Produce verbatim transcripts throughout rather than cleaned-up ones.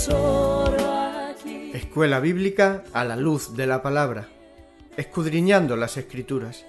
tesoro aquí. Escuela Bíblica a la luz de la palabra, escudriñando las Escrituras.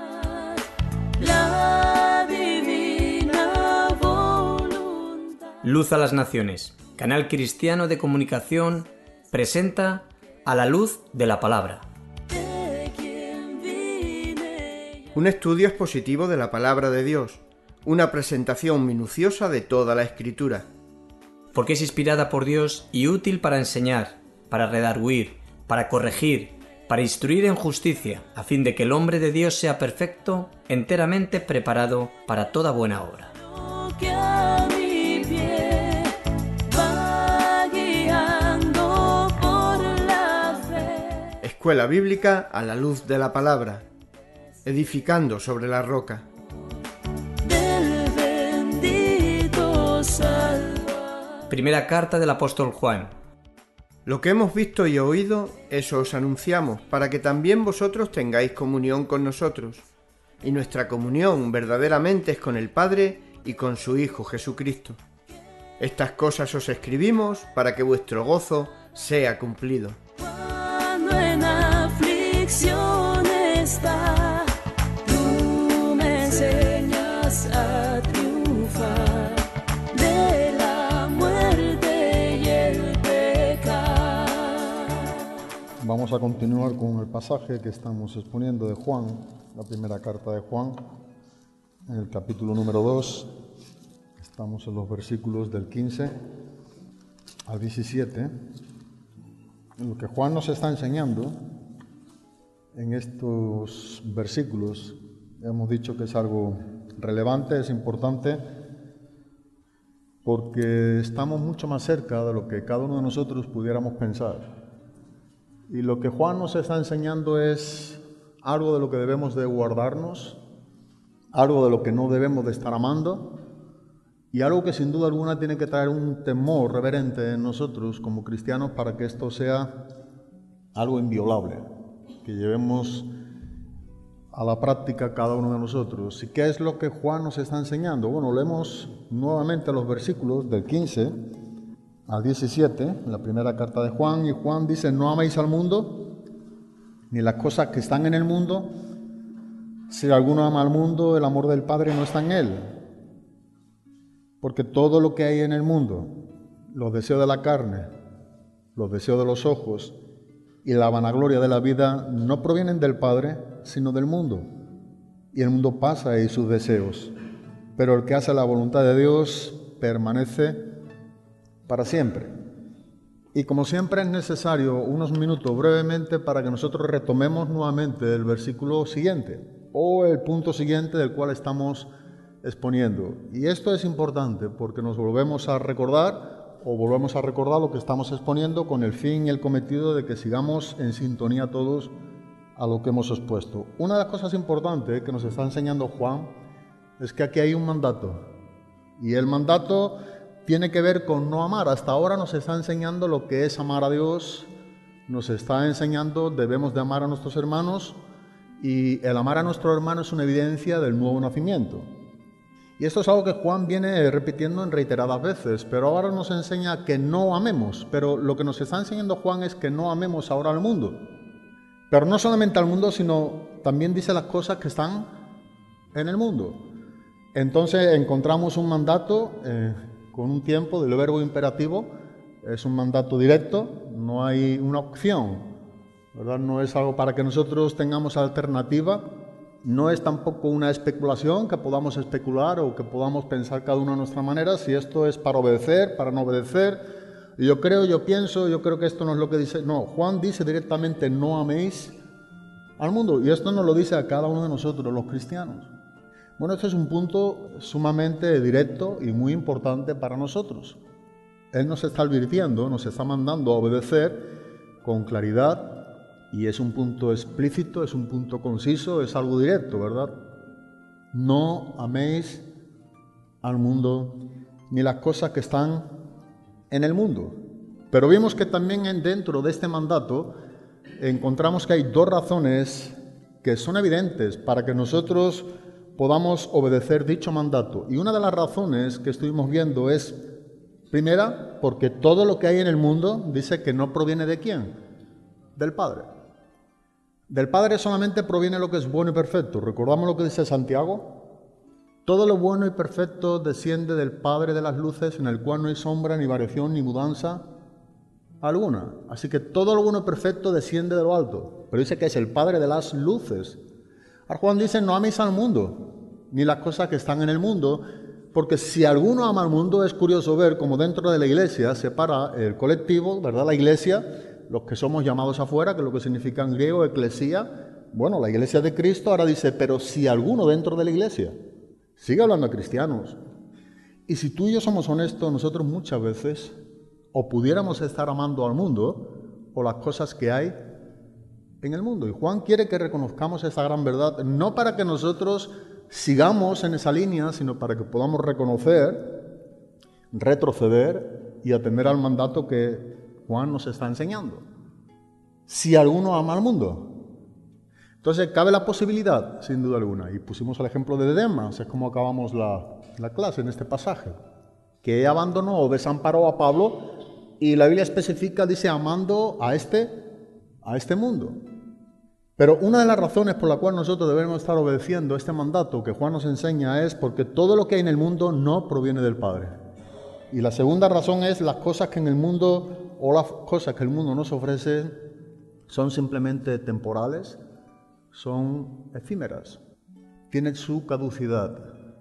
La divina voluntad. Luz a las Naciones, canal cristiano de comunicación, presenta A la luz de la palabra. De quien vine. Un estudio expositivo de la palabra de Dios, una presentación minuciosa de toda la Escritura. Porque es inspirada por Dios y útil para enseñar, para redarguir, para corregir, para instruir en justicia, a fin de que el hombre de Dios sea perfecto, enteramente preparado para toda buena obra. Que a mi pie va guiando por la fe. Escuela Bíblica a la luz de la palabra, edificando sobre la roca. Del bendito Salvador. Primera carta del apóstol Juan. Lo que hemos visto y oído, eso os anunciamos, para que también vosotros tengáis comunión con nosotros. Y nuestra comunión verdaderamente es con el Padre y con su Hijo Jesucristo. Estas cosas os escribimos para que vuestro gozo sea cumplido. Cuando en aflicción está, tú me enseñas a triunfar de la muerte y el pecado. Vamos a continuar con el pasaje que estamos exponiendo de Juan, la primera carta de Juan, en el capítulo número dos. Estamos en los versículos del quince al diecisiete. Lo que Juan nos está enseñando en estos versículos, hemos dicho que es algo relevante, es importante, porque estamos mucho más cerca de lo que cada uno de nosotros pudiéramos pensar. Y lo que Juan nos está enseñando es algo de lo que debemos de guardarnos, algo de lo que no debemos de estar amando, y algo que sin duda alguna tiene que traer un temor reverente en nosotros como cristianos para que esto sea algo inviolable, que llevemos a la práctica cada uno de nosotros. ¿Y qué es lo que Juan nos está enseñando? Bueno, leemos nuevamente los versículos del quince al diecisiete, la primera carta de Juan, y Juan dice: no améis al mundo, ni las cosas que están en el mundo. Si alguno ama al mundo, el amor del Padre no está en él. Porque todo lo que hay en el mundo, los deseos de la carne, los deseos de los ojos y la vanagloria de la vida, no provienen del Padre, sino del mundo. Y el mundo pasa y sus deseos, pero el que hace la voluntad de Dios permanece para siempre. Y como siempre es necesario unos minutos brevemente para que nosotros retomemos nuevamente el versículo siguiente o el punto siguiente del cual estamos exponiendo. Y esto es importante porque nos volvemos a recordar o volvemos a recordar lo que estamos exponiendo con el fin y el cometido de que sigamos en sintonía todos a lo que hemos expuesto. Una de las cosas importantes que nos está enseñando Juan es que aquí hay un mandato, y el mandato tiene que ver con no amar. Hasta ahora nos está enseñando lo que es amar a Dios, nos está enseñando debemos de amar a nuestros hermanos, y el amar a nuestro hermano es una evidencia del nuevo nacimiento. Y esto es algo que Juan viene repitiendo en reiteradas veces, pero ahora nos enseña que no amemos. Pero lo que nos está enseñando Juan es que no amemos ahora al mundo. Pero no solamente al mundo, sino también dice las cosas que están en el mundo. Entonces encontramos un mandato eh, con un tiempo del verbo imperativo. Es un mandato directo, no hay una opción, ¿verdad? No es algo para que nosotros tengamos alternativa. No es tampoco una especulación que podamos especular o que podamos pensar cada uno de nuestra manera, si esto es para obedecer, para no obedecer. Yo creo, yo pienso, yo creo que esto no es lo que dice. No, Juan dice directamente: no améis al mundo. Y esto nos lo dice a cada uno de nosotros, los cristianos. Bueno, este es un punto sumamente directo y muy importante para nosotros. Él nos está advirtiendo, nos está mandando a obedecer con claridad. Y es un punto explícito, es un punto conciso, es algo directo, ¿verdad? No améis al mundo ni las cosas que están en el mundo. Pero vimos que también dentro de este mandato encontramos que hay dos razones que son evidentes para que nosotros podamos obedecer dicho mandato. Y una de las razones que estuvimos viendo es Primera, porque todo lo que hay en el mundo dice que no proviene de ¿quién? Del Padre. Del Padre solamente proviene lo que es bueno y perfecto. ¿Recordamos lo que dice Santiago? Todo lo bueno y perfecto desciende del Padre de las luces, en el cual no hay sombra, ni variación, ni mudanza alguna. Así que todo lo bueno y perfecto desciende de lo alto. Pero dice que es el Padre de las luces. Ahora Juan dice, no améis al mundo, ni las cosas que están en el mundo, porque si alguno ama al mundo, es curioso ver cómo dentro de la iglesia separa el colectivo, ¿verdad? La iglesia, los que somos llamados afuera, que es lo que significa en griego, eclesía. Bueno, la iglesia de Cristo ahora dice, pero si alguno dentro de la iglesia, sigue hablando a cristianos. Y si tú y yo somos honestos, nosotros muchas veces o pudiéramos estar amando al mundo o las cosas que hay en el mundo. Y Juan quiere que reconozcamos esa gran verdad, no para que nosotros sigamos en esa línea, sino para que podamos reconocer, retroceder y atender al mandato que Juan nos está enseñando. Si alguno ama al mundo. Entonces cabe la posibilidad, sin duda alguna, y pusimos el ejemplo de Demas, es como acabamos la, la clase en este pasaje, que abandonó o desamparó a Pablo, y la Biblia especifica, dice, amando a este, a este mundo. Pero una de las razones por la cual nosotros debemos estar obedeciendo este mandato que Juan nos enseña es porque todo lo que hay en el mundo no proviene del Padre. Y la segunda razón es las cosas que en el mundo o las cosas que el mundo nos ofrece son simplemente temporales, son efímeras, tienen su caducidad.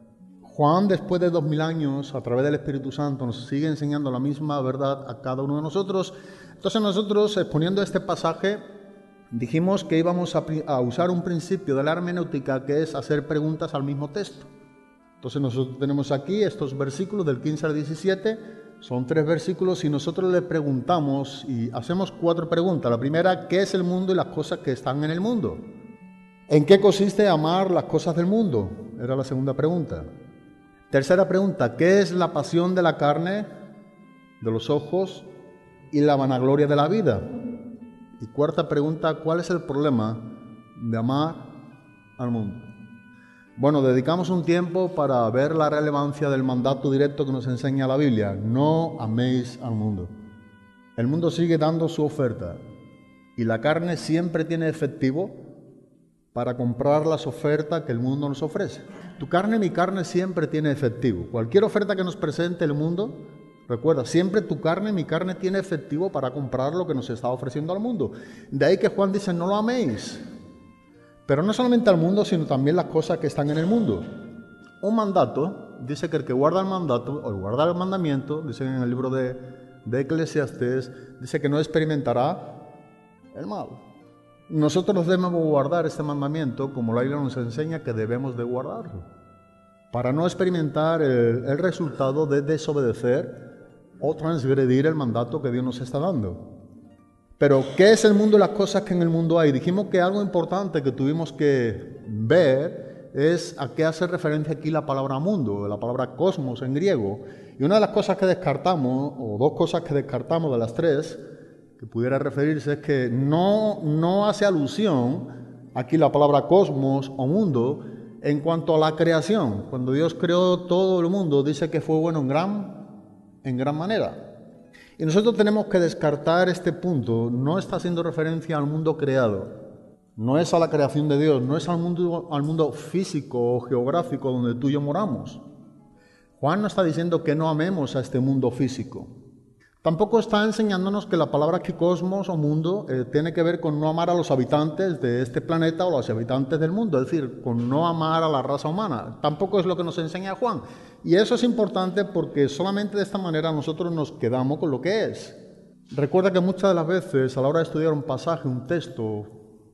Juan, después de dos mil años, a través del Espíritu Santo, nos sigue enseñando la misma verdad a cada uno de nosotros. Entonces nosotros, exponiendo este pasaje, dijimos que íbamos a, a usar un principio de la hermenéutica, que es hacer preguntas al mismo texto. Entonces nosotros tenemos aquí estos versículos del quince al diecisiete, son tres versículos y nosotros le preguntamos y hacemos cuatro preguntas. La primera, ¿qué es el mundo y las cosas que están en el mundo? ¿En qué consiste amar las cosas del mundo? Era la segunda pregunta. Tercera pregunta, ¿qué es la pasión de la carne, de los ojos y la vanagloria de la vida? Y cuarta pregunta, ¿cuál es el problema de amar al mundo? Bueno, dedicamos un tiempo para ver la relevancia del mandato directo que nos enseña la Biblia. No améis al mundo. El mundo sigue dando su oferta y la carne siempre tiene efectivo para comprar las ofertas que el mundo nos ofrece. Tu carne, mi carne siempre tiene efectivo. Cualquier oferta que nos presente el mundo, recuerda, siempre tu carne, mi carne tiene efectivo para comprar lo que nos está ofreciendo al mundo. De ahí que Juan dice, no lo améis. Pero no solamente al mundo, sino también las cosas que están en el mundo. Un mandato, dice que el que guarda el mandato, o guarda el mandamiento, dice en el libro de, de Eclesiastés, dice que no experimentará el mal. Nosotros debemos guardar este mandamiento como la Biblia nos enseña que debemos de guardarlo, para no experimentar el, el resultado de desobedecer o transgredir el mandato que Dios nos está dando. Pero, ¿qué es el mundo y las cosas que en el mundo hay? Dijimos que algo importante que tuvimos que ver es a qué hace referencia aquí la palabra mundo, la palabra cosmos en griego. Y una de las cosas que descartamos, o dos cosas que descartamos de las tres, que pudiera referirse, es que no, no hace alusión aquí la palabra cosmos o mundo en cuanto a la creación. Cuando Dios creó todo el mundo, dice que fue bueno en gran, en gran manera. Y nosotros tenemos que descartar este punto. No está haciendo referencia al mundo creado, no es a la creación de Dios, no es al mundo, al mundo físico o geográfico donde tú y yo moramos. Juan no está diciendo que no amemos a este mundo físico. Tampoco está enseñándonos que la palabra aquí cosmos o mundo eh, tiene que ver con no amar a los habitantes de este planeta o los habitantes del mundo, es decir, con no amar a la raza humana. Tampoco es lo que nos enseña Juan. Y eso es importante porque solamente de esta manera nosotros nos quedamos con lo que es. Recuerda que muchas de las veces a la hora de estudiar un pasaje, un texto,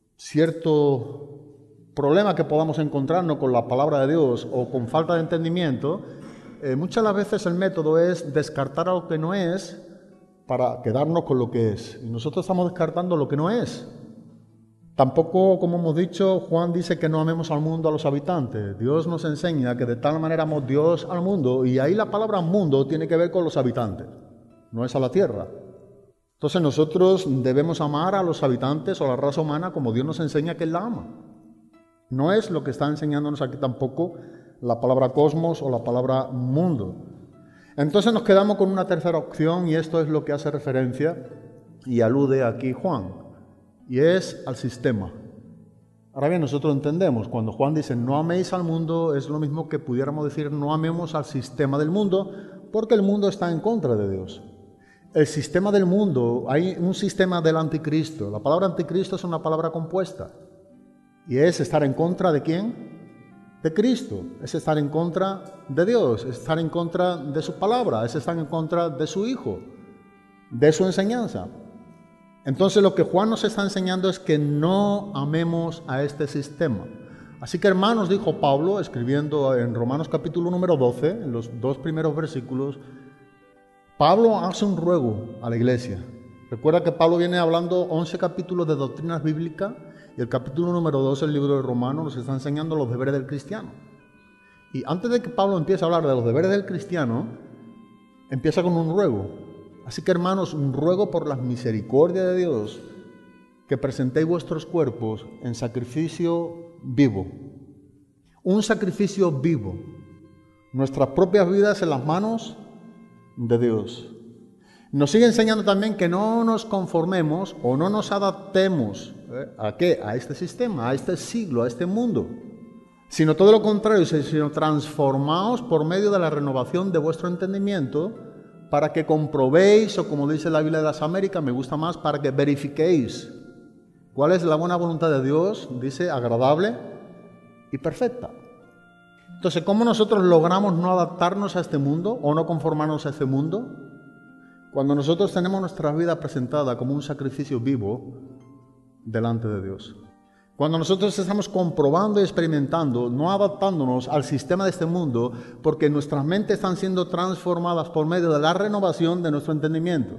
cierto problema que podamos encontrarnos con la palabra de Dios o con falta de entendimiento, eh, muchas de las veces el método es descartar a lo que no es para quedarnos con lo que es. Y nosotros estamos descartando lo que no es. Tampoco, como hemos dicho, Juan dice que no amemos al mundo, a los habitantes. Dios nos enseña que de tal manera amamos Dios al mundo, y ahí la palabra mundo tiene que ver con los habitantes, no es a la tierra. Entonces nosotros debemos amar a los habitantes o a la raza humana como Dios nos enseña que Él la ama. No es lo que está enseñándonos aquí tampoco la palabra cosmos o la palabra mundo. Entonces nos quedamos con una tercera opción y esto es lo que hace referencia y alude aquí Juan, y es al sistema. Ahora bien, nosotros entendemos, cuando Juan dice no améis al mundo, es lo mismo que pudiéramos decir no amemos al sistema del mundo, porque el mundo está en contra de Dios. El sistema del mundo, hay un sistema del anticristo. La palabra anticristo es una palabra compuesta. Y es estar en contra de ¿quién? De Cristo. Es estar en contra de Dios, es estar en contra de su palabra, es estar en contra de su Hijo, de su enseñanza. Entonces lo que Juan nos está enseñando es que no amemos a este sistema. Así que hermanos, dijo Pablo, escribiendo en Romanos capítulo número doce, en los dos primeros versículos, Pablo hace un ruego a la iglesia. Recuerda que Pablo viene hablando once capítulos de doctrinas bíblicas y el capítulo número doce del libro de Romanos nos está enseñando los deberes del cristiano. Y antes de que Pablo empiece a hablar de los deberes del cristiano, empieza con un ruego. Así que hermanos, un ruego por la misericordia de Dios, que presentéis vuestros cuerpos en sacrificio vivo. Un sacrificio vivo. Nuestras propias vidas en las manos de Dios. Nos sigue enseñando también que no nos conformemos o no nos adaptemos ¿eh? ¿a qué? A este sistema, a este siglo, a este mundo. Sino todo lo contrario, sino transformaos por medio de la renovación de vuestro entendimiento para que comprobéis, o como dice la Biblia de las Américas, me gusta más, para que verifiquéis cuál es la buena voluntad de Dios, dice, agradable y perfecta. Entonces, ¿cómo nosotros logramos no adaptarnos a este mundo o no conformarnos a este mundo? Cuando nosotros tenemos nuestra vida presentada como un sacrificio vivo delante de Dios. Cuando nosotros estamos comprobando y experimentando, no adaptándonos al sistema de este mundo, porque nuestras mentes están siendo transformadas por medio de la renovación de nuestro entendimiento.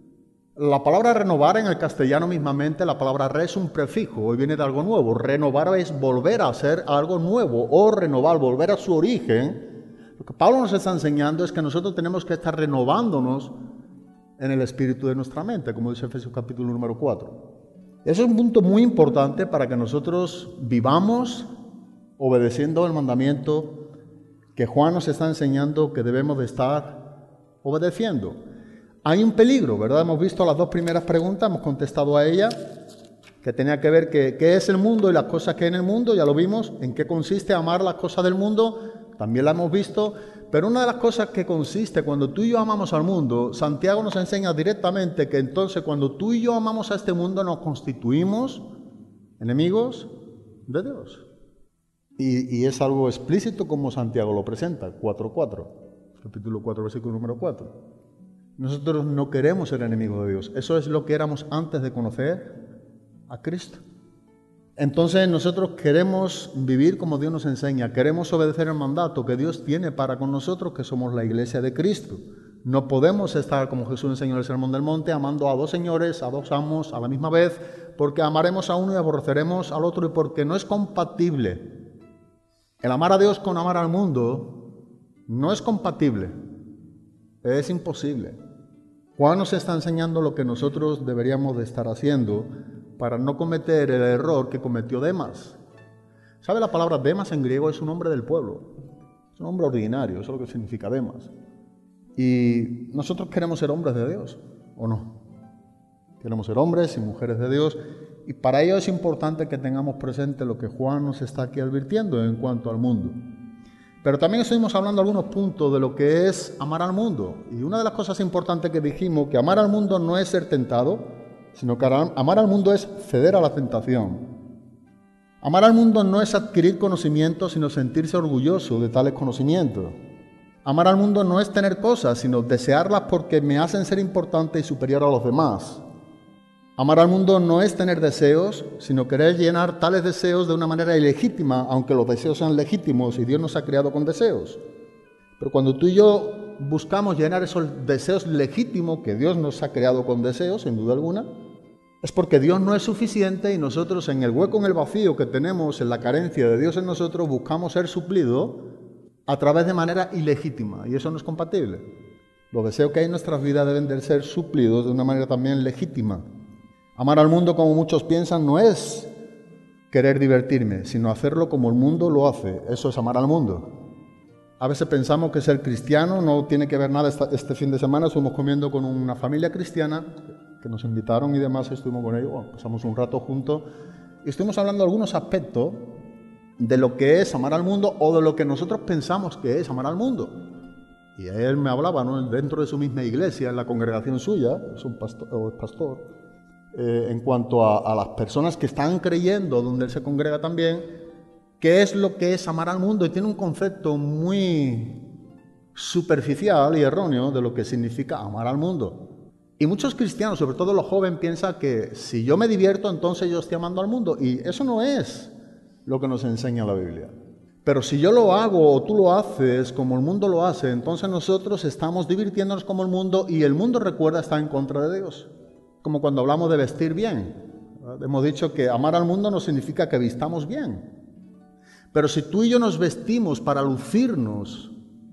La palabra renovar en el castellano mismamente, la palabra re es un prefijo, hoy viene de algo nuevo. Renovar es volver a hacer algo nuevo o renovar, volver a su origen. Lo que Pablo nos está enseñando es que nosotros tenemos que estar renovándonos en el espíritu de nuestra mente, como dice Efesios capítulo número cuatro. Eso es un punto muy importante para que nosotros vivamos obedeciendo el mandamiento que Juan nos está enseñando que debemos de estar obedeciendo. Hay un peligro, ¿verdad? Hemos visto las dos primeras preguntas, hemos contestado a ella, que tenía que ver que, qué es el mundo y las cosas que hay en el mundo, ya lo vimos, en qué consiste amar las cosas del mundo, también la hemos visto. Pero una de las cosas que consiste cuando tú y yo amamos al mundo, Santiago nos enseña directamente que entonces cuando tú y yo amamos a este mundo nos constituimos enemigos de Dios. Y, y es algo explícito como Santiago lo presenta, cuatro cuatro, capítulo cuatro, versículo número cuatro. Nosotros no queremos ser enemigos de Dios. Eso es lo que éramos antes de conocer a Cristo. Entonces nosotros queremos vivir como Dios nos enseña, queremos obedecer el mandato que Dios tiene para con nosotros, que somos la iglesia de Cristo. No podemos estar, como Jesús enseñó en el Sermón del Monte, amando a dos señores, a dos amos a la misma vez, porque amaremos a uno y aborreceremos al otro, y porque no es compatible. El amar a Dios con amar al mundo no es compatible, es imposible. Juan nos está enseñando lo que nosotros deberíamos de estar haciendo para no cometer el error que cometió Demas. ¿Sabe la palabra Demas en griego? Es un hombre del pueblo. Es un hombre ordinario, eso es lo que significa Demas. Y nosotros queremos ser hombres de Dios, ¿o no? Queremos ser hombres y mujeres de Dios. Y para ello es importante que tengamos presente lo que Juan nos está aquí advirtiendo en cuanto al mundo. Pero también estuvimos hablando algunos puntos de lo que es amar al mundo. Y una de las cosas importantes que dijimos, que amar al mundo no es ser tentado, sino que amar al mundo es ceder a la tentación. Amar al mundo no es adquirir conocimiento, sino sentirse orgulloso de tales conocimientos. Amar al mundo no es tener cosas, sino desearlas porque me hacen ser importante y superior a los demás. Amar al mundo no es tener deseos, sino querer llenar tales deseos de una manera ilegítima, aunque los deseos sean legítimos y Dios nos ha creado con deseos. Pero cuando tú y yo buscamos llenar esos deseos legítimos, que Dios nos ha creado con deseos, sin duda alguna, es porque Dios no es suficiente y nosotros en el hueco, en el vacío que tenemos, en la carencia de Dios en nosotros, buscamos ser suplidos a través de manera ilegítima, y eso no es compatible. Los deseos que hay en nuestras vidas deben de ser suplidos de una manera también legítima. Amar al mundo como muchos piensan no es querer divertirme, sino hacerlo como el mundo lo hace. Eso es amar al mundo. A veces pensamos que ser cristiano no tiene que ver nada. Esta, este fin de semana estuvimos comiendo con una familia cristiana que nos invitaron y demás, estuvimos con ellos, bueno, pasamos un rato juntos y estuvimos hablando de algunos aspectos de lo que es amar al mundo o de lo que nosotros pensamos que es amar al mundo. Y él me hablaba, ¿no?, dentro de su misma iglesia, en la congregación suya, es un pastor, o es pastor eh, en cuanto a, a las personas que están creyendo, donde él se congrega también, qué es lo que es amar al mundo, y tiene un concepto muy superficial y erróneo de lo que significa amar al mundo. Y muchos cristianos, sobre todo los jóvenes, piensan que si yo me divierto, entonces yo estoy amando al mundo, y eso no es lo que nos enseña la Biblia. Pero si yo lo hago o tú lo haces como el mundo lo hace, entonces nosotros estamos divirtiéndonos como el mundo, y el mundo, recuerda, está en contra de Dios. Como cuando hablamos de vestir bien. Hemos dicho que amar al mundo no significa que vistamos bien. Pero si tú y yo nos vestimos para lucirnos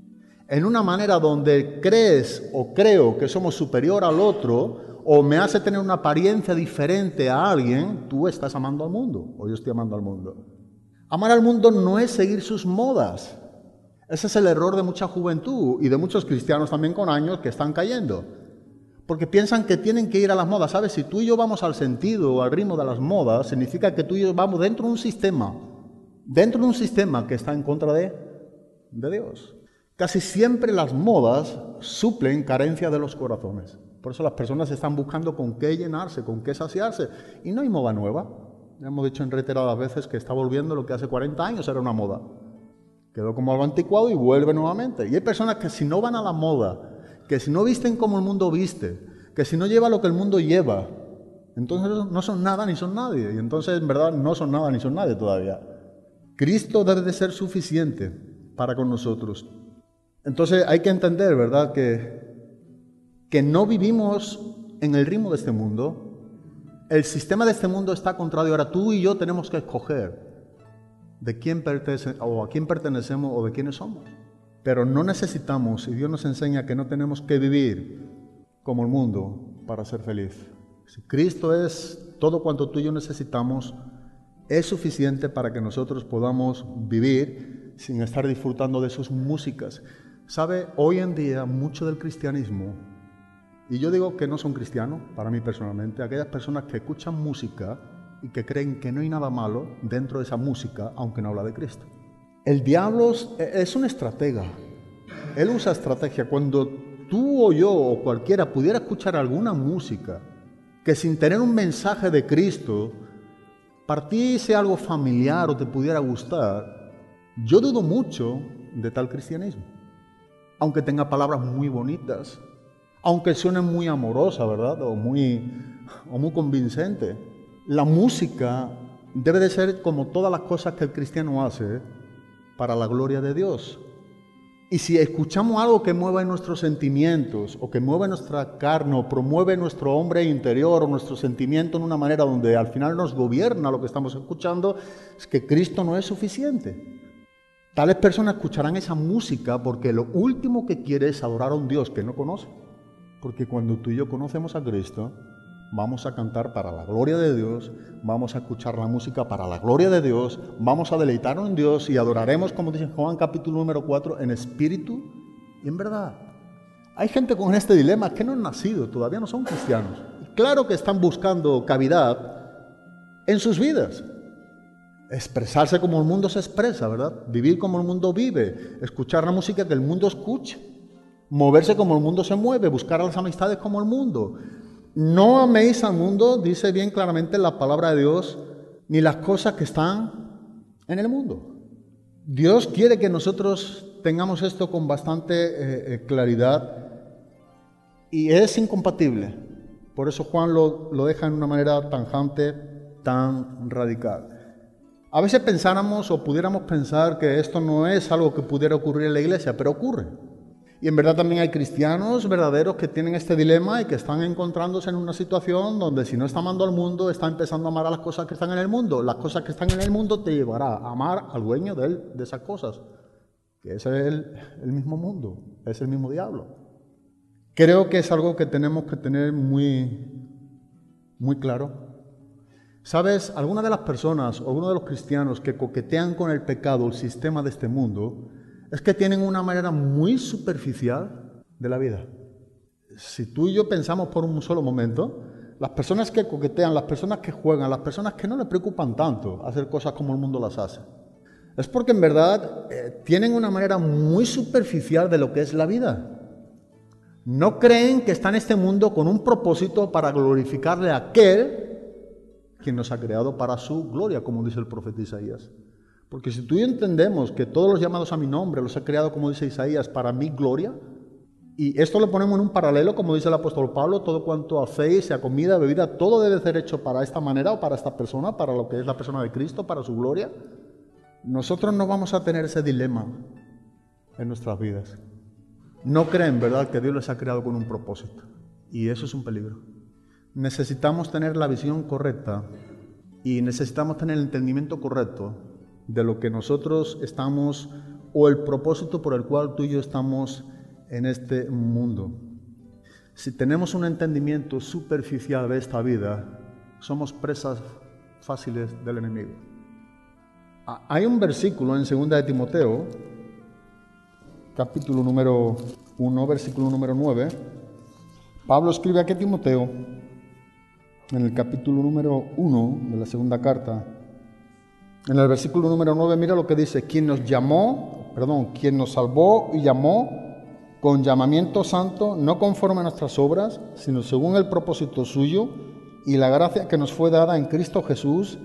en una manera donde crees o creo que somos superior al otro, o me hace tener una apariencia diferente a alguien, tú estás amando al mundo, o yo estoy amando al mundo. Amar al mundo no es seguir sus modas. Ese es el error de mucha juventud y de muchos cristianos también con años que están cayendo. Porque piensan que tienen que ir a las modas. ¿Sabes? Si tú y yo vamos al sentido o al ritmo de las modas, significa que tú y yo vamos dentro de un sistema, dentro de un sistema que está en contra de, de Dios. Casi siempre las modas suplen carencia de los corazones. Por eso las personas están buscando con qué llenarse, con qué saciarse. Y no hay moda nueva. Ya hemos dicho en reiteradas veces que está volviendo lo que hace cuarenta años era una moda. Quedó como algo anticuado y vuelve nuevamente. Y hay personas que si no van a la moda, que si no visten como el mundo viste, que si no lleva lo que el mundo lleva, entonces no son nada ni son nadie. Y entonces en verdad no son nada ni son nadie todavía. Cristo debe de ser suficiente para con nosotros. Entonces hay que entender, ¿verdad?, que, que no vivimos en el ritmo de este mundo. El sistema de este mundo está contrario. Ahora tú y yo tenemos que escoger de quién pertenece, o a quién pertenecemos o de quiénes somos. Pero no necesitamos, y Dios nos enseña que no tenemos que vivir como el mundo para ser feliz. Si Cristo es todo cuanto tú y yo necesitamos, es suficiente para que nosotros podamos vivir sin estar disfrutando de sus músicas. ¿Sabe? Hoy en día mucho del cristianismo, y yo digo que no son cristianos, para mí personalmente, aquellas personas que escuchan música y que creen que no hay nada malo dentro de esa música, aunque no habla de Cristo. El diablo es un estratega. Él usa estrategia. Cuando tú o yo o cualquiera pudiera escuchar alguna música que sin tener un mensaje de Cristo partiese algo familiar o te pudiera gustar, yo dudo mucho de tal cristianismo. Aunque tenga palabras muy bonitas, aunque suene muy amorosa, ¿verdad?, o muy, o muy convincente. La música debe de ser como todas las cosas que el cristiano hace para la gloria de Dios. Y si escuchamos algo que mueva nuestros sentimientos, o que mueve nuestra carne, o promueve nuestro hombre interior, o nuestro sentimiento en una manera donde al final nos gobierna lo que estamos escuchando, es que Cristo no es suficiente. Tales personas escucharán esa música porque lo último que quiere es adorar a un Dios que no conoce. Porque cuando tú y yo conocemos a Cristo, vamos a cantar para la gloria de Dios, vamos a escuchar la música para la gloria de Dios, vamos a deleitarnos en Dios y adoraremos, como dice Juan capítulo número cuatro, en espíritu y en verdad. Hay gente con este dilema que no han nacido, todavía no son cristianos. Claro que están buscando cavidad en sus vidas. Expresarse como el mundo se expresa, ¿verdad? Vivir como el mundo vive, escuchar la música que el mundo escucha, moverse como el mundo se mueve, buscar las amistades como el mundo. No améis al mundo, dice bien claramente la palabra de Dios, ni las cosas que están en el mundo. Dios quiere que nosotros tengamos esto con bastante eh, eh, claridad y es incompatible. Por eso Juan lo, lo deja en una manera tajante, tan radical. A veces pensáramos o pudiéramos pensar que esto no es algo que pudiera ocurrir en la iglesia, pero ocurre. Y en verdad también hay cristianos verdaderos que tienen este dilema y que están encontrándose en una situación donde si no está amando al mundo, está empezando a amar a las cosas que están en el mundo. Las cosas que están en el mundo te llevará a amar al dueño de, él, de esas cosas, que es el, el mismo mundo, es el mismo diablo. Creo que es algo que tenemos que tener muy, muy claro. ¿Sabes? Algunas de las personas o algunos de los cristianos que coquetean con el pecado, el sistema de este mundo, es que tienen una manera muy superficial de la vida. Si tú y yo pensamos por un solo momento, las personas que coquetean, las personas que juegan, las personas que no les preocupan tanto hacer cosas como el mundo las hace, es porque en verdad eh, tienen una manera muy superficial de lo que es la vida. No creen que está en este mundo con un propósito para glorificarle a aquel quien nos ha creado para su gloria, como dice el profeta Isaías. Porque si tú y yo entendemos que todos los llamados a mi nombre los ha creado, como dice Isaías, para mi gloria, y esto lo ponemos en un paralelo, como dice el apóstol Pablo, todo cuanto hacéis, sea comida, bebida, todo debe ser hecho para esta manera o para esta persona, para lo que es la persona de Cristo, para su gloria. Nosotros no vamos a tener ese dilema en nuestras vidas. No creen, ¿verdad?, que Dios les ha creado con un propósito. Y eso es un peligro. Necesitamos tener la visión correcta y necesitamos tener el entendimiento correcto de lo que nosotros estamos, o el propósito por el cual tú y yo estamos en este mundo. Si tenemos un entendimiento superficial de esta vida, somos presas fáciles del enemigo. Hay un versículo en segunda de Timoteo, capítulo número uno, versículo número nueve. Pablo escribe aquí a Timoteo, en el capítulo número uno de la segunda carta, en el versículo número nueve, mira lo que dice: quien nos llamó, perdón, quien nos salvó y llamó con llamamiento santo, no conforme a nuestras obras, sino según el propósito suyo y la gracia que nos fue dada en Cristo Jesús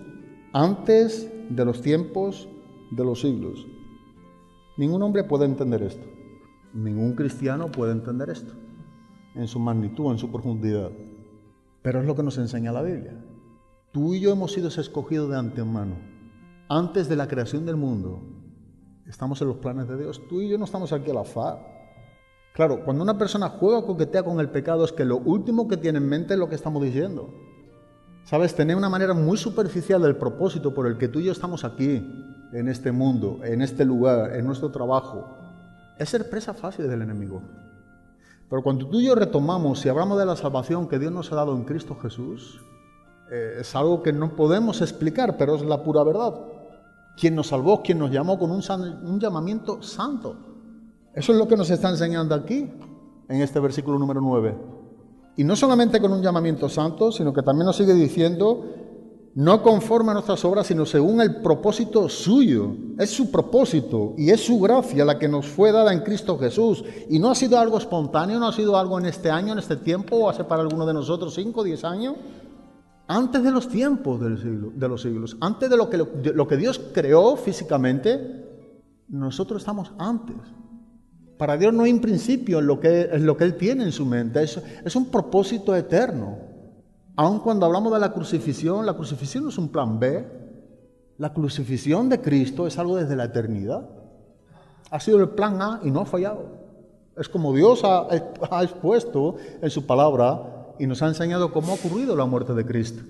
antes de los tiempos de los siglos. Ningún hombre puede entender esto. Ningún cristiano puede entender esto en su magnitud, en su profundidad. Pero es lo que nos enseña la Biblia. Tú y yo hemos sido escogidos de antemano. Antes de la creación del mundo, estamos en los planes de Dios. Tú y yo no estamos aquí al azar. Claro, cuando una persona juega o coquetea con el pecado, es que lo último que tiene en mente es lo que estamos diciendo. ¿Sabes? Tener una manera muy superficial del propósito por el que tú y yo estamos aquí, en este mundo, en este lugar, en nuestro trabajo, es ser presa fácil del enemigo. Pero cuando tú y yo retomamos y hablamos de la salvación que Dios nos ha dado en Cristo Jesús, eh, es algo que no podemos explicar, pero es la pura verdad. Quien nos salvó, quien nos llamó con un, san, un llamamiento santo. Eso es lo que nos está enseñando aquí, en este versículo número nueve. Y no solamente con un llamamiento santo, sino que también nos sigue diciendo, no conforme a nuestras obras, sino según el propósito suyo. Es su propósito y es su gracia la que nos fue dada en Cristo Jesús. Y no ha sido algo espontáneo, no ha sido algo en este año, en este tiempo, o hace para alguno de nosotros cinco o diez años. Antes de los tiempos del siglo, de los siglos, antes de lo que, de lo que Dios creó físicamente, nosotros estamos antes. Para Dios no hay un principio en lo que, en lo que Él tiene en su mente, es, es un propósito eterno. Aun cuando hablamos de la crucifixión, la crucifixión no es un plan B. La crucifixión de Cristo es algo desde la eternidad. Ha sido el plan A y no ha fallado. Es como Dios ha, ha expuesto en su palabra y nos ha enseñado cómo ha ocurrido la muerte de Cristo.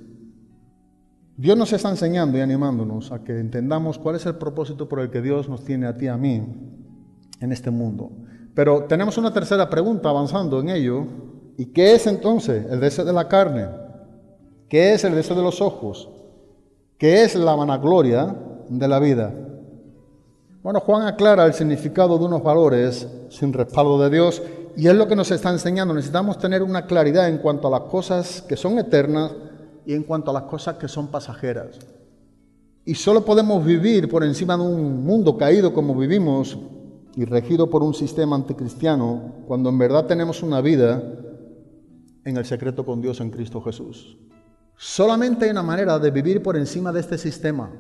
Dios nos está enseñando y animándonos a que entendamos cuál es el propósito por el que Dios nos tiene a ti y a mí en este mundo. Pero tenemos una tercera pregunta avanzando en ello. ¿Y qué es entonces el deseo de la carne? ¿Qué es el deseo de los ojos? ¿Qué es la vanagloria de la vida? Bueno, Juan aclara el significado de unos valores sin respaldo de Dios y es lo que nos está enseñando. Necesitamos tener una claridad en cuanto a las cosas que son eternas y en cuanto a las cosas que son pasajeras. Y solo podemos vivir por encima de un mundo caído como vivimos y regido por un sistema anticristiano cuando en verdad tenemos una vida en el secreto con Dios en Cristo Jesús. Solamente hay una manera de vivir por encima de este sistema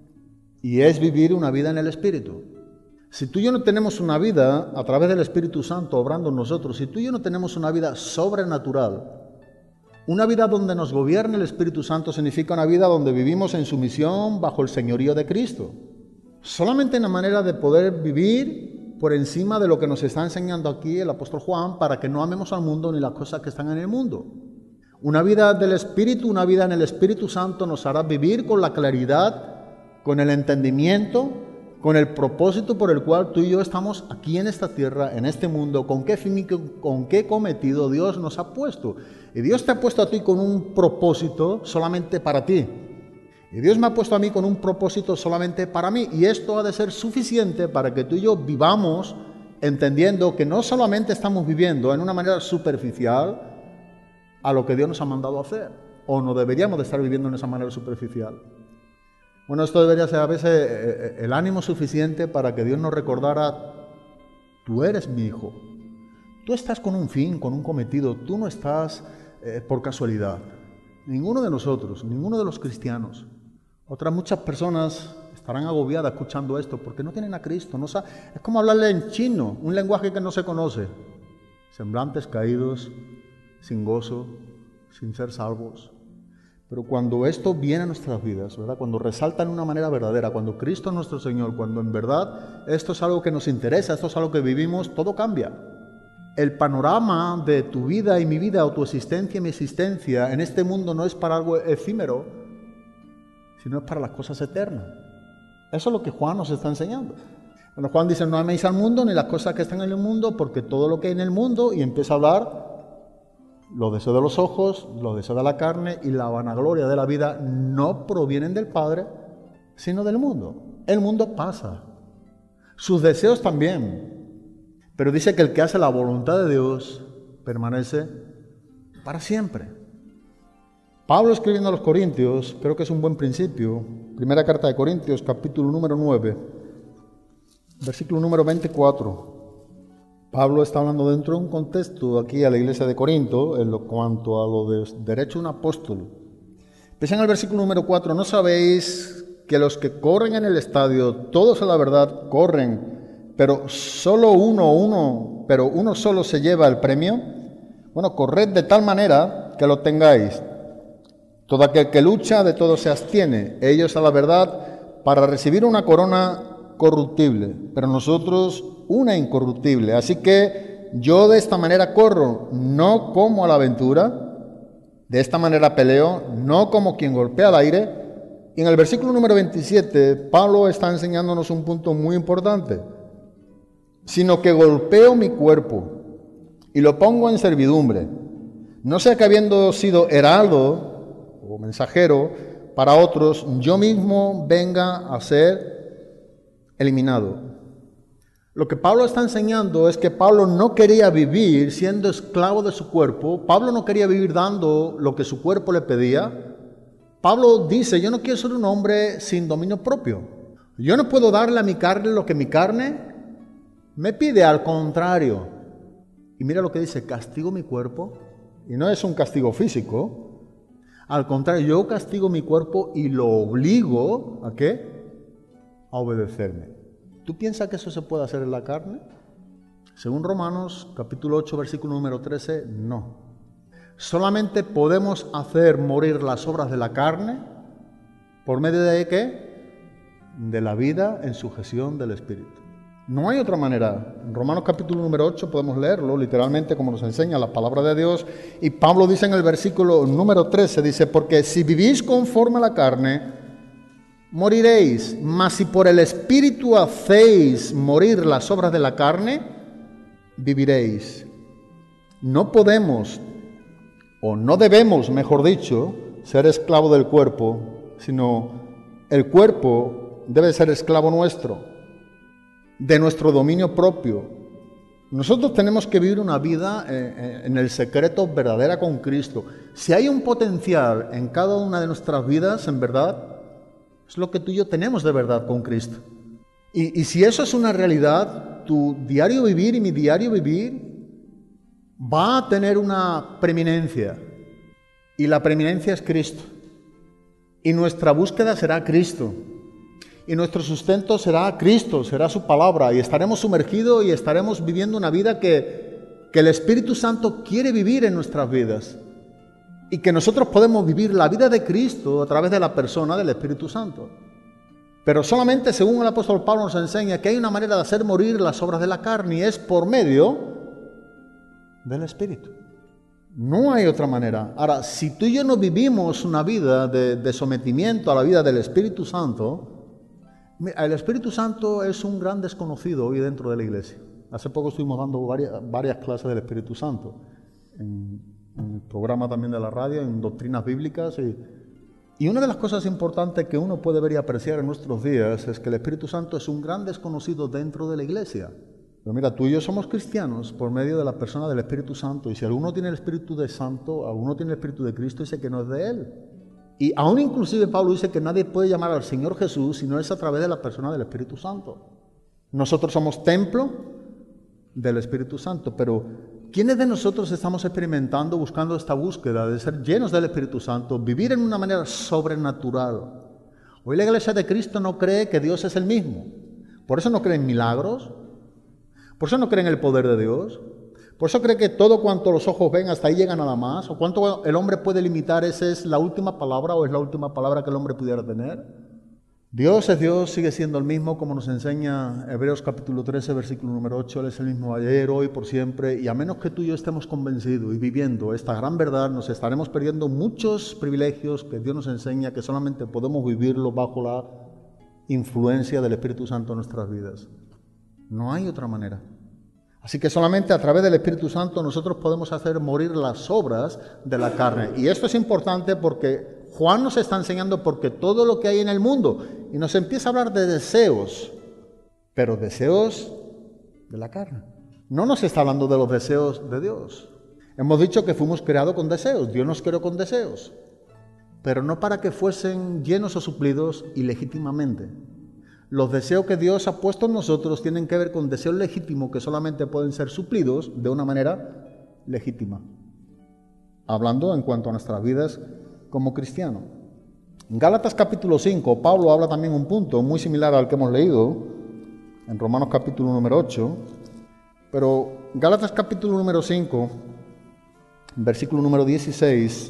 y es vivir una vida en el Espíritu. Si tú y yo no tenemos una vida a través del Espíritu Santo obrando en nosotros, si tú y yo no tenemos una vida sobrenatural, una vida donde nos gobierne el Espíritu Santo significa una vida donde vivimos en sumisión bajo el señorío de Cristo. Solamente hay una manera de poder vivir por encima de lo que nos está enseñando aquí el apóstol Juan para que no amemos al mundo ni las cosas que están en el mundo. Una vida del Espíritu, una vida en el Espíritu Santo nos hará vivir con la claridad, con el entendimiento, con el propósito por el cual tú y yo estamos aquí en esta tierra, en este mundo, con qué fin y con qué cometido Dios nos ha puesto. Y Dios te ha puesto a ti con un propósito solamente para ti. Y Dios me ha puesto a mí con un propósito solamente para mí. Y esto ha de ser suficiente para que tú y yo vivamos entendiendo que no solamente estamos viviendo en una manera superficial a lo que Dios nos ha mandado a hacer, o no deberíamos de estar viviendo en esa manera superficial. Bueno, esto debería ser a veces el ánimo suficiente para que Dios nos recordara: tú eres mi hijo, tú estás con un fin, con un cometido, tú no estás eh, por casualidad. Ninguno de nosotros, ninguno de los cristianos. Otras muchas personas estarán agobiadas escuchando esto porque no tienen a Cristo. No saben. Es como hablarle en chino, un lenguaje que no se conoce. Semblantes caídos, sin gozo, sin ser salvos. Pero cuando esto viene a nuestras vidas, ¿verdad? Cuando resalta en una manera verdadera, cuando Cristo es nuestro Señor, cuando en verdad esto es algo que nos interesa, esto es algo que vivimos, todo cambia. El panorama de tu vida y mi vida, o tu existencia y mi existencia en este mundo no es para algo efímero, sino es para las cosas eternas. Eso es lo que Juan nos está enseñando. Cuando Juan dice: no améis al mundo ni las cosas que están en el mundo, porque todo lo que hay en el mundo, y empieza a hablar los deseos de los ojos, los deseos de la carne y la vanagloria de la vida, no provienen del Padre, sino del mundo. El mundo pasa, sus deseos también, pero dice que el que hace la voluntad de Dios permanece para siempre. Pablo, escribiendo a los Corintios, creo que es un buen principio. Primera carta de Corintios, capítulo número nueve, versículo número veinticuatro. Pablo está hablando dentro de un contexto aquí a la iglesia de Corinto en lo cuanto a lo de derecho de un apóstol. Empieza en el versículo número cuatro: ¿no sabéis que los que corren en el estadio, todos a la verdad corren, pero solo uno, uno, pero uno solo se lleva el premio? Bueno, corred de tal manera que lo tengáis. Todo aquel que lucha, de todo se abstiene. Ellos a la verdad para recibir una corona corruptible, pero nosotros una incorruptible. Así que yo de esta manera corro, no como a la aventura, de esta manera peleo, no como quien golpea al aire. Y en el versículo número veintisiete, Pablo está enseñándonos un punto muy importante: sino que golpeo mi cuerpo y lo pongo en servidumbre, no sea que habiendo sido heraldo o mensajero para otros, yo mismo venga a ser eliminado. Lo que Pablo está enseñando es que Pablo no quería vivir siendo esclavo de su cuerpo. Pablo no quería vivir dando lo que su cuerpo le pedía. Pablo dice: yo no quiero ser un hombre sin dominio propio. Yo no puedo darle a mi carne lo que mi carne me pide, al contrario. Y mira lo que dice: castigo mi cuerpo. Y no es un castigo físico. Al contrario, yo castigo mi cuerpo y lo obligo ¿a qué? A obedecerme. ¿Tú piensas que eso se puede hacer en la carne? Según Romanos, capítulo ocho, versículo número trece, no. Solamente podemos hacer morir las obras de la carne por medio de ¿qué? De la vida en sujeción del Espíritu. No hay otra manera. En Romanos capítulo número ocho podemos leerlo literalmente como nos enseña la palabra de Dios. Y Pablo dice en el versículo número trece, dice: porque si vivís conforme a la carne, moriréis, mas si por el Espíritu hacéis morir las obras de la carne, viviréis. No podemos, o no debemos, mejor dicho, ser esclavo del cuerpo, sino el cuerpo debe ser esclavo nuestro, de nuestro dominio propio. Nosotros tenemos que vivir una vida eh, en el secreto verdadera con Cristo. Si hay un potencial en cada una de nuestras vidas, en verdad, es lo que tú y yo tenemos de verdad con Cristo. Y, y si eso es una realidad, tu diario vivir y mi diario vivir va a tener una preeminencia. Y la preeminencia es Cristo. Y nuestra búsqueda será Cristo. Y nuestro sustento será Cristo, será su palabra. Y estaremos sumergidos y estaremos viviendo una vida que, que el Espíritu Santo quiere vivir en nuestras vidas. Y que nosotros podemos vivir la vida de Cristo a través de la persona del Espíritu Santo. Pero solamente, según el apóstol Pablo nos enseña, que hay una manera de hacer morir las obras de la carne, y es por medio del Espíritu. No hay otra manera. Ahora, si tú y yo no vivimos una vida de, de sometimiento a la vida del Espíritu Santo, el Espíritu Santo es un gran desconocido hoy dentro de la iglesia. Hace poco estuvimos dando varias, varias clases del Espíritu Santo, en, en el programa también de la radio, en doctrinas bíblicas, y, Y una de las cosas importantes que uno puede ver y apreciar en nuestros días es que el Espíritu Santo es un gran desconocido dentro de la iglesia. Pero mira, tú y yo somos cristianos por medio de la persona del Espíritu Santo, y si alguno tiene el Espíritu de Santo, alguno tiene el Espíritu de Cristo, dice que no es de él. Y aún inclusive Pablo dice que nadie puede llamar al Señor Jesús si no es a través de la persona del Espíritu Santo. Nosotros somos templo del Espíritu Santo, pero ¿quiénes de nosotros estamos experimentando, buscando esta búsqueda de ser llenos del Espíritu Santo, vivir en una manera sobrenatural? Hoy la Iglesia de Cristo no cree que Dios es el mismo. Por eso no cree en milagros, por eso no cree en el poder de Dios, por eso cree que todo cuanto los ojos ven hasta ahí llega nada más, o cuánto el hombre puede limitar, esa es la última palabra o es la última palabra que el hombre pudiera tener. Dios es Dios, sigue siendo el mismo, como nos enseña Hebreos capítulo trece, versículo número ocho, Él es el mismo ayer, hoy, por siempre, y a menos que tú y yo estemos convencidos y viviendo esta gran verdad, nos estaremos perdiendo muchos privilegios que Dios nos enseña, que solamente podemos vivirlo bajo la influencia del Espíritu Santo en nuestras vidas. No hay otra manera. Así que solamente a través del Espíritu Santo nosotros podemos hacer morir las obras de la carne. Y esto es importante porque Juan nos está enseñando porque todo lo que hay en el mundo, y nos empieza a hablar de deseos, pero deseos de la carne. No nos está hablando de los deseos de Dios. Hemos dicho que fuimos creados con deseos, Dios nos creó con deseos, pero no para que fuesen llenos o suplidos ilegítimamente. Los deseos que Dios ha puesto en nosotros tienen que ver con deseos legítimos que solamente pueden ser suplidos de una manera legítima. Hablando en cuanto a nuestras vidas como cristianos. En Gálatas capítulo cinco, Pablo habla también un punto muy similar al que hemos leído en Romanos capítulo número ocho, pero Gálatas capítulo número cinco, versículo número dieciséis,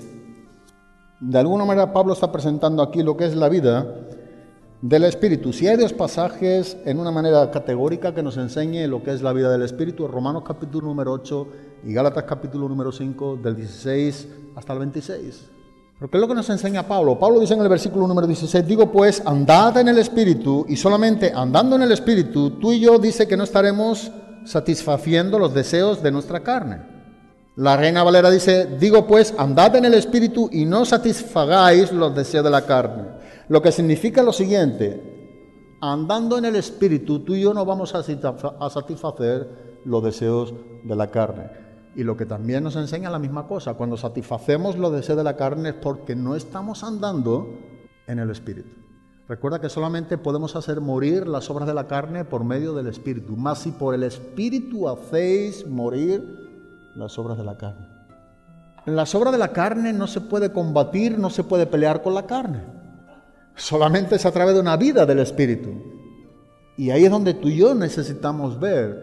de alguna manera Pablo está presentando aquí lo que es la vida del Espíritu. Si hay dos pasajes en una manera categórica que nos enseñe lo que es la vida del Espíritu, Romanos capítulo número ocho y Gálatas capítulo número cinco, del dieciséis hasta el veintiséis. ¿Pero qué es lo que nos enseña Pablo? Pablo dice en el versículo número dieciséis, digo pues, andad en el Espíritu, y solamente andando en el Espíritu, tú y yo dice que no estaremos satisfaciendo los deseos de nuestra carne. La Reina Valera dice, digo pues, andad en el Espíritu y no satisfagáis los deseos de la carne. Lo que significa lo siguiente, andando en el Espíritu, tú y yo no vamos a satisfacer los deseos de la carne. Y lo que también nos enseña la misma cosa, cuando satisfacemos los deseos de la carne es porque no estamos andando en el Espíritu. Recuerda que solamente podemos hacer morir las obras de la carne por medio del Espíritu. Mas si por el Espíritu hacéis morir las obras de la carne. En las obras de la carne no se puede combatir, no se puede pelear con la carne. Solamente es a través de una vida del Espíritu. Y ahí es donde tú y yo necesitamos ver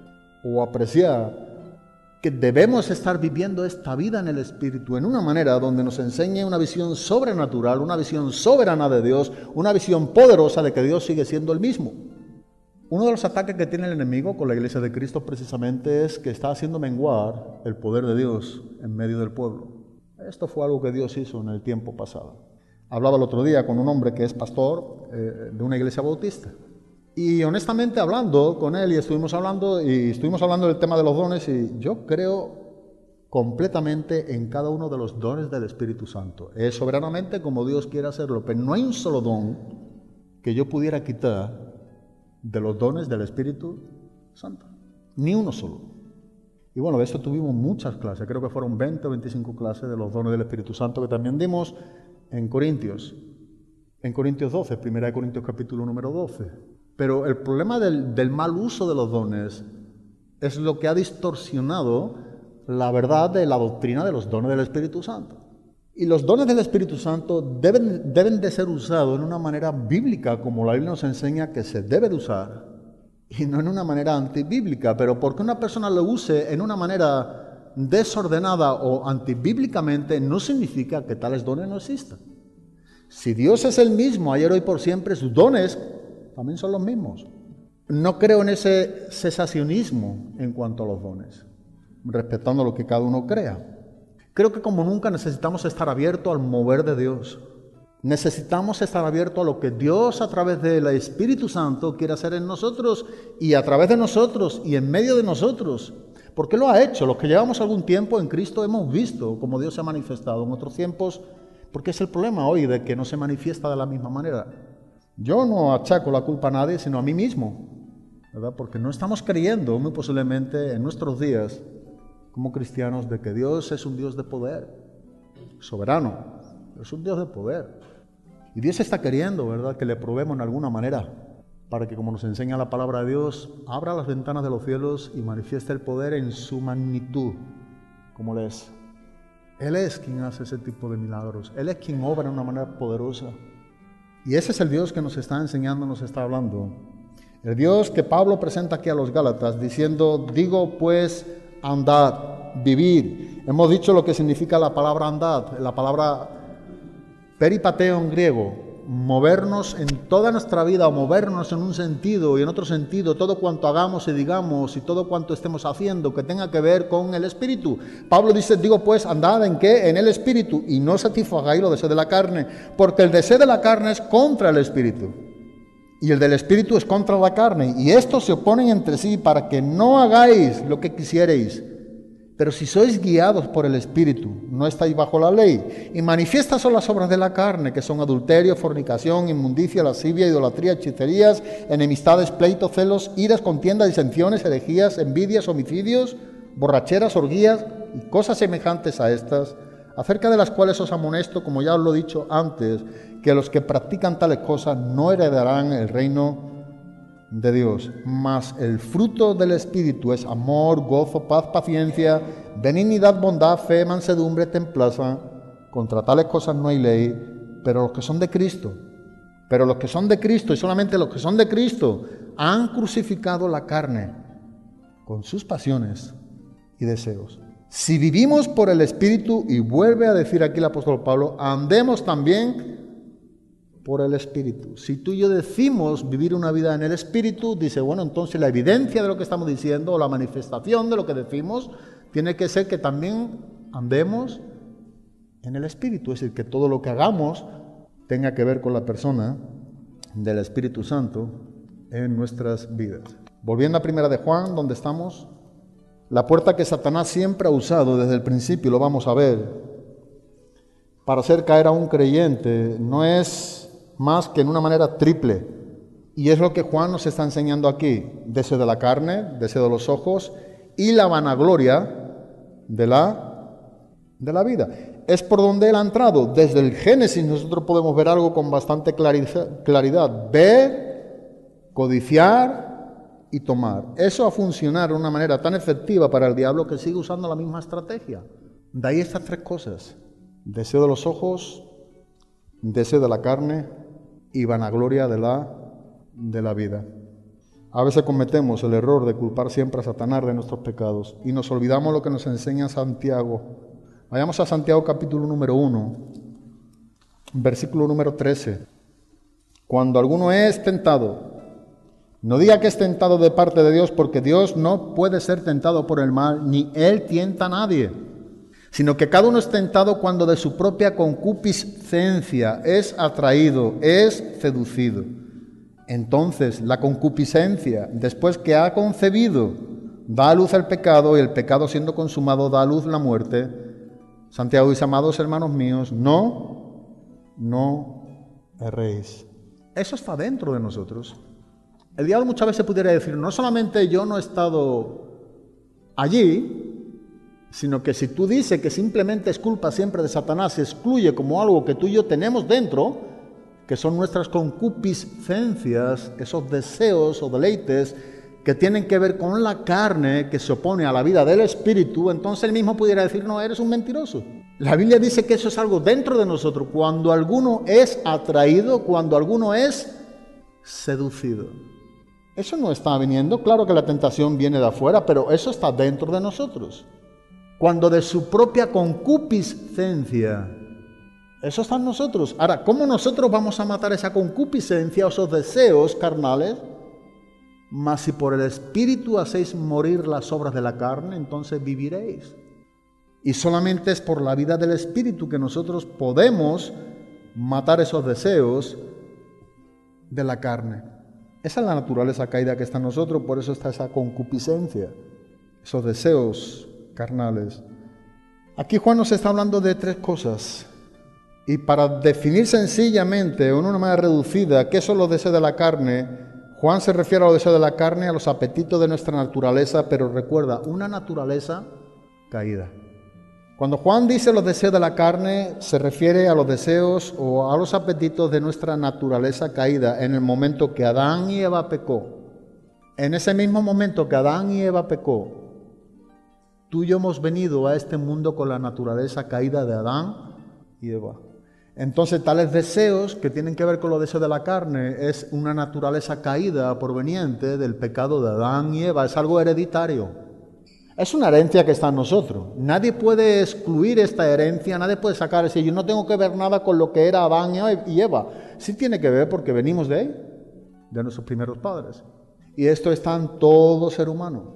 o apreciar que debemos estar viviendo esta vida en el Espíritu, en una manera donde nos enseñe una visión sobrenatural, una visión soberana de Dios, una visión poderosa de que Dios sigue siendo el mismo. Uno de los ataques que tiene el enemigo con la iglesia de Cristo precisamente es que está haciendo menguar el poder de Dios en medio del pueblo. Esto fue algo que Dios hizo en el tiempo pasado. Hablaba el otro día con un hombre que es pastor eh, de una iglesia bautista. Y honestamente hablando con él, y estuvimos hablando, y estuvimos hablando del tema de los dones, y yo creo completamente en cada uno de los dones del Espíritu Santo. Es soberanamente como Dios quiere hacerlo, pero no hay un solo don que yo pudiera quitar de los dones del Espíritu Santo. Ni uno solo. Y bueno, de esto tuvimos muchas clases, creo que fueron veinte o veinticinco clases de los dones del Espíritu Santo que también dimos en Corintios. En Corintios doce, primera de Corintios capítulo número doce. Pero el problema del, del mal uso de los dones es lo que ha distorsionado la verdad de la doctrina de los dones del Espíritu Santo. Y los dones del Espíritu Santo deben, deben de ser usados en una manera bíblica, como la Biblia nos enseña que se debe de usar, y no en una manera antibíblica. Pero porque una persona lo use en una manera desordenada o antibíblicamente, no significa que tales dones no existan. Si Dios es el mismo ayer, hoy, por siempre, sus dones también son los mismos. No creo en ese cesacionismo en cuanto a los dones, respetando lo que cada uno crea. Creo que como nunca necesitamos estar abiertos al mover de Dios. Necesitamos estar abiertos a lo que Dios a través del Espíritu Santo quiere hacer en nosotros y a través de nosotros y en medio de nosotros. Porque lo ha hecho. Los que llevamos algún tiempo en Cristo hemos visto cómo Dios se ha manifestado. En otros tiempos Porque es el problema hoy de que no se manifiesta de la misma manera. Yo no achaco la culpa a nadie, sino a mí mismo, ¿verdad? Porque no estamos creyendo, muy posiblemente en nuestros días, como cristianos, de que Dios es un Dios de poder, soberano, es un Dios de poder. Y Dios está queriendo, ¿verdad?, que le probemos en alguna manera, para que, como nos enseña la palabra de Dios, abra las ventanas de los cielos y manifieste el poder en su magnitud, como Él es. Él es quien hace ese tipo de milagros, Él es quien obra de una manera poderosa. Y ese es el Dios que nos está enseñando, nos está hablando. El Dios que Pablo presenta aquí a los Gálatas, diciendo, digo pues, andad, vivid. Hemos dicho lo que significa la palabra andad, la palabra peripateo en griego, movernos en toda nuestra vida, o movernos en un sentido y en otro sentido, todo cuanto hagamos y digamos y todo cuanto estemos haciendo que tenga que ver con el Espíritu. Pablo dice, digo pues, andad ¿en qué? En el Espíritu, y no satisfagáis los deseos de la carne, porque el deseo de la carne es contra el Espíritu, y el del Espíritu es contra la carne, y estos se oponen entre sí para que no hagáis lo que quisierais. Pero si sois guiados por el Espíritu, no estáis bajo la ley. Y manifiestas son las obras de la carne, que son adulterio, fornicación, inmundicia, lascivia, idolatría, hechicerías, enemistades, pleitos, celos, iras, contiendas, disensiones, herejías, envidias, homicidios, borracheras, orgías y cosas semejantes a estas, acerca de las cuales os amonesto, como ya os lo he dicho antes, que los que practican tales cosas no heredarán el reino de Dios. Mas el fruto del Espíritu es amor, gozo, paz, paciencia, benignidad, bondad, fe, mansedumbre, templanza. Contra tales cosas no hay ley, pero los que son de Cristo, pero los que son de Cristo y solamente los que son de Cristo han crucificado la carne con sus pasiones y deseos. Si vivimos por el Espíritu, y vuelve a decir aquí el apóstol Pablo, andemos también por el Espíritu. Si tú y yo decimos vivir una vida en el Espíritu, dice, bueno, entonces la evidencia de lo que estamos diciendo, o la manifestación de lo que decimos, tiene que ser que también andemos en el Espíritu. Es decir, que todo lo que hagamos tenga que ver con la persona del Espíritu Santo en nuestras vidas. Volviendo a Primera de Juan, donde estamos, la puerta que Satanás siempre ha usado desde el principio, lo vamos a ver, para hacer caer a un creyente, no es más que en una manera triple. Y es lo que Juan nos está enseñando aquí. Deseo de la carne, deseo de los ojos y la vanagloria de la, de la vida. Es por donde él ha entrado. Desde el Génesis nosotros podemos ver algo con bastante claridad. Ver, codiciar y tomar. Eso a funcionar de una manera tan efectiva para el diablo que sigue usando la misma estrategia. De ahí estas tres cosas. Deseo de los ojos, deseo de la carne y vanagloria de la, de la vida. A veces cometemos el error de culpar siempre a Satanás de nuestros pecados y nos olvidamos lo que nos enseña Santiago. Vayamos a Santiago capítulo número uno, versículo número trece. Cuando alguno es tentado, no diga que es tentado de parte de Dios, porque Dios no puede ser tentado por el mal, ni Él tienta a nadie, sino que cada uno es tentado cuando de su propia concupiscencia es atraído, es seducido. Entonces, la concupiscencia, después que ha concebido, da a luz el pecado, y el pecado siendo consumado da a luz la muerte. Santiago dice, amados hermanos míos, no, no erréis. Eso está dentro de nosotros. El diablo muchas veces pudiera decir, no solamente yo no he estado allí, sino que si tú dices que simplemente es culpa siempre de Satanás, se excluye como algo que tú y yo tenemos dentro, que son nuestras concupiscencias, esos deseos o deleites que tienen que ver con la carne, que se opone a la vida del Espíritu, entonces él mismo pudiera decir, no, eres un mentiroso. La Biblia dice que eso es algo dentro de nosotros, cuando alguno es atraído, cuando alguno es seducido. Eso no está viniendo, claro que la tentación viene de afuera, pero eso está dentro de nosotros. Cuando de su propia concupiscencia, eso está en nosotros. Ahora, ¿cómo nosotros vamos a matar esa concupiscencia o esos deseos carnales? Mas si por el Espíritu hacéis morir las obras de la carne, entonces viviréis. Y solamente es por la vida del Espíritu que nosotros podemos matar esos deseos de la carne. Esa es la naturaleza caída que está en nosotros, por eso está esa concupiscencia, esos deseos carnales. Aquí Juan nos está hablando de tres cosas Y para definir sencillamente, o en una manera reducida, qué son los deseos de la carne, Juan se refiere a los deseos de la carne, a los apetitos de nuestra naturaleza, pero recuerda, una naturaleza caída. Cuando Juan dice los deseos de la carne, se refiere a los deseos o a los apetitos de nuestra naturaleza caída en el momento que Adán y Eva pecó. En ese mismo momento que Adán y Eva pecó, tú y yo hemos venido a este mundo con la naturaleza caída de Adán y Eva. Entonces, tales deseos que tienen que ver con los deseos de la carne es una naturaleza caída proveniente del pecado de Adán y Eva, es algo hereditario. Es una herencia que está en nosotros. Nadie puede excluir esta herencia, nadie puede sacar, decir, yo no tengo que ver nada con lo que era Adán y Eva. Sí tiene que ver porque venimos de ahí, de nuestros primeros padres. Y esto está en todo ser humano.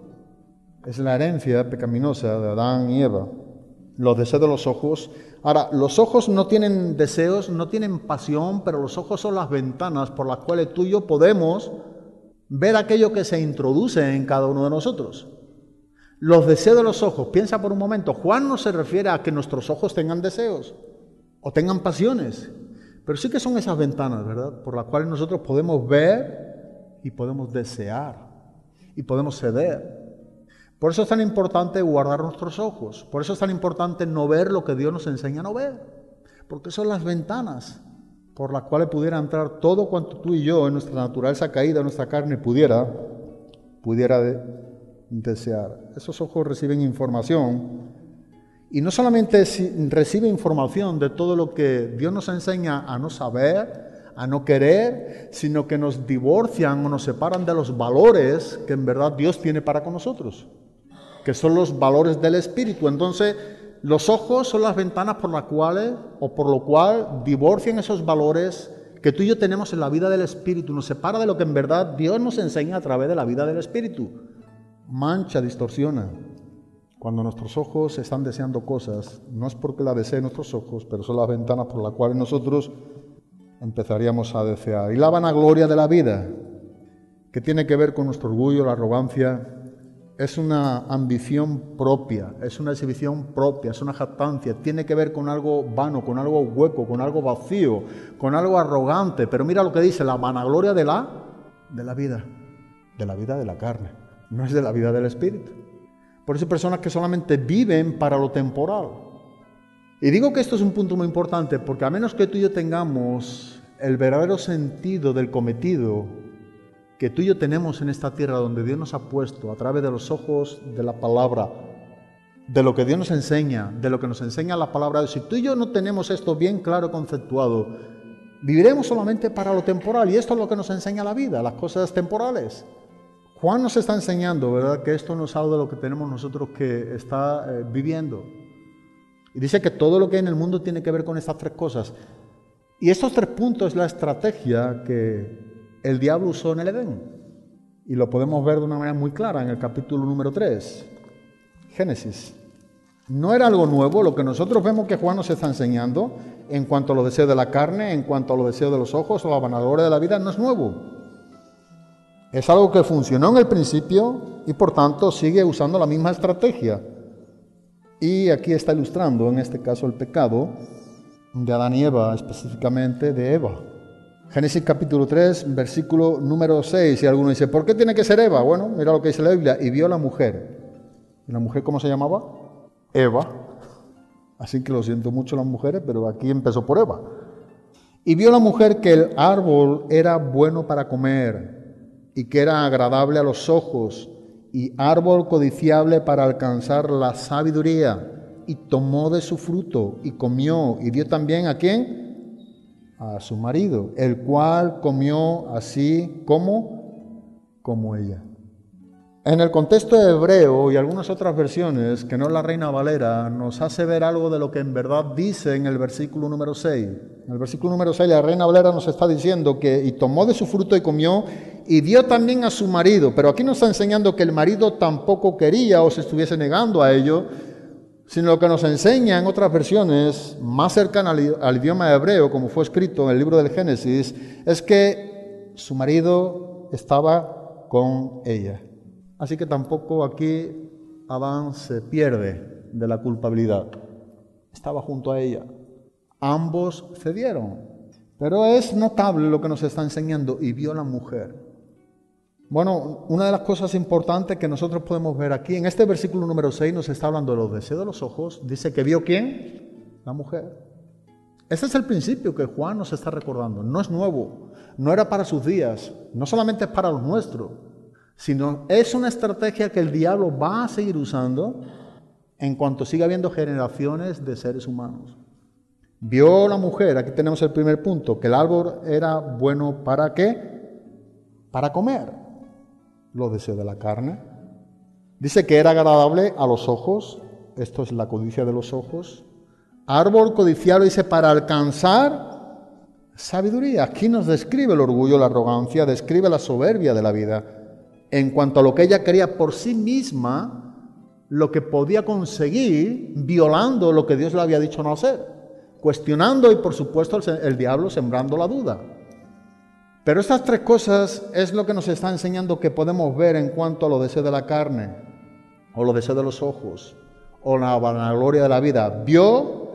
Es la herencia pecaminosa de Adán y Eva. Los deseos de los ojos. Ahora, los ojos no tienen deseos, no tienen pasión, pero los ojos son las ventanas por las cuales tú y yo podemos ver aquello que se introduce en cada uno de nosotros. Los deseos de los ojos, piensa por un momento, Juan no se refiere a que nuestros ojos tengan deseos o tengan pasiones, pero sí que son esas ventanas, ¿verdad?, por las cuales nosotros podemos ver y podemos desear y podemos ceder. Por eso es tan importante guardar nuestros ojos, por eso es tan importante no ver lo que Dios nos enseña a no ver, porque son las ventanas por las cuales pudiera entrar todo cuanto tú y yo en nuestra naturaleza caída, en nuestra carne, pudiera, pudiera de, desear. Esos ojos reciben información y no solamente reciben información de todo lo que Dios nos enseña a no saber, a no querer, sino que nos divorcian o nos separan de los valores que en verdad Dios tiene para con nosotros, que son los valores del Espíritu. Entonces, los ojos son las ventanas por las cuales o por lo cual divorcian esos valores que tú y yo tenemos en la vida del Espíritu, nos separa de lo que en verdad Dios nos enseña a través de la vida del Espíritu. Mancha, distorsiona. Cuando nuestros ojos están deseando cosas, no es porque la deseen nuestros ojos, pero son las ventanas por las cuales nosotros empezaríamos a desear. Y la vanagloria de la vida, que tiene que ver con nuestro orgullo, la arrogancia, es una ambición propia, es una exhibición propia, es una jactancia, tiene que ver con algo vano, con algo hueco, con algo vacío, con algo arrogante. Pero mira lo que dice, la vanagloria de la, de la vida, de la vida de la carne. No es de la vida del Espíritu. Por eso hay personas que solamente viven para lo temporal. Y digo que esto es un punto muy importante, porque a menos que tú y yo tengamos el verdadero sentido del cometido que tú y yo tenemos en esta tierra donde Dios nos ha puesto a través de los ojos de la palabra, de lo que Dios nos enseña, de lo que nos enseña la palabra de Dios, si tú y yo no tenemos esto bien claro, conceptuado, viviremos solamente para lo temporal. Y esto es lo que nos enseña la vida, las cosas temporales. Juan nos está enseñando, ¿verdad?, que esto no es algo de lo que tenemos nosotros que está eh, viviendo. Y dice que todo lo que hay en el mundo tiene que ver con estas tres cosas. Y estos tres puntos es la estrategia que el diablo usó en el Edén. Y lo podemos ver de una manera muy clara en el capítulo número tres, Génesis. No era algo nuevo, lo que nosotros vemos que Juan nos está enseñando en cuanto a los deseos de la carne, en cuanto a los deseos de los ojos o la vanagloria de la vida, no es nuevo. Es algo que funcionó en el principio y por tanto sigue usando la misma estrategia. Y aquí está ilustrando, en este caso, el pecado de Adán y Eva, específicamente de Eva. Génesis capítulo tres, versículo número seis. Y alguno dice, ¿por qué tiene que ser Eva? Bueno, mira lo que dice la Biblia. Y vio la mujer. ¿Y la mujer cómo se llamaba? Eva. Así que lo siento mucho las mujeres, pero aquí empezó por Eva. Y vio la mujer que el árbol era bueno para comer y que era agradable a los ojos y árbol codiciable para alcanzar la sabiduría, y tomó de su fruto y comió, y dio también ¿a quién? A su marido, el cual comió así como, como ella. En el contexto hebreo y algunas otras versiones, que no es la Reina Valera, nos hace ver algo de lo que en verdad dice en el versículo número seis. En el versículo número seis la Reina Valera nos está diciendo que y tomó de su fruto y comió y dio también a su marido. Pero aquí nos está enseñando que el marido tampoco quería o se estuviese negando a ello, sino lo que nos enseña en otras versiones más cercanas al, al idioma hebreo, como fue escrito en el libro del Génesis, es que su marido estaba con ella. Así que tampoco aquí Adán se pierde de la culpabilidad. Estaba junto a ella. ambos cedieron. Pero es notable lo que nos está enseñando, y vio la mujer. Bueno, una de las cosas importantes que nosotros podemos ver aquí, en este versículo número seis nos está hablando de los deseos de los ojos. Dice que vio ¿quién? La mujer. Ese es el principio que Juan nos está recordando. No es nuevo, no era para sus días, no solamente es para los nuestros, sino es una estrategia que el diablo va a seguir usando en cuanto siga habiendo generaciones de seres humanos. Vio la mujer, aquí tenemos el primer punto, que el árbol era bueno ¿para qué? Para comer. Los deseos de la carne. Dice que era agradable a los ojos, esto es la codicia de los ojos. Árbol codiciable, dice, para alcanzar sabiduría. Aquí nos describe el orgullo, la arrogancia, describe la soberbia de la vida. En cuanto a lo que ella quería por sí misma, lo que podía conseguir violando lo que Dios le había dicho no hacer, cuestionando y por supuesto el, el diablo sembrando la duda. Pero estas tres cosas es lo que nos está enseñando que podemos ver en cuanto a los deseos de la carne, o los deseos de los ojos, o la vanagloria de la vida. Vio,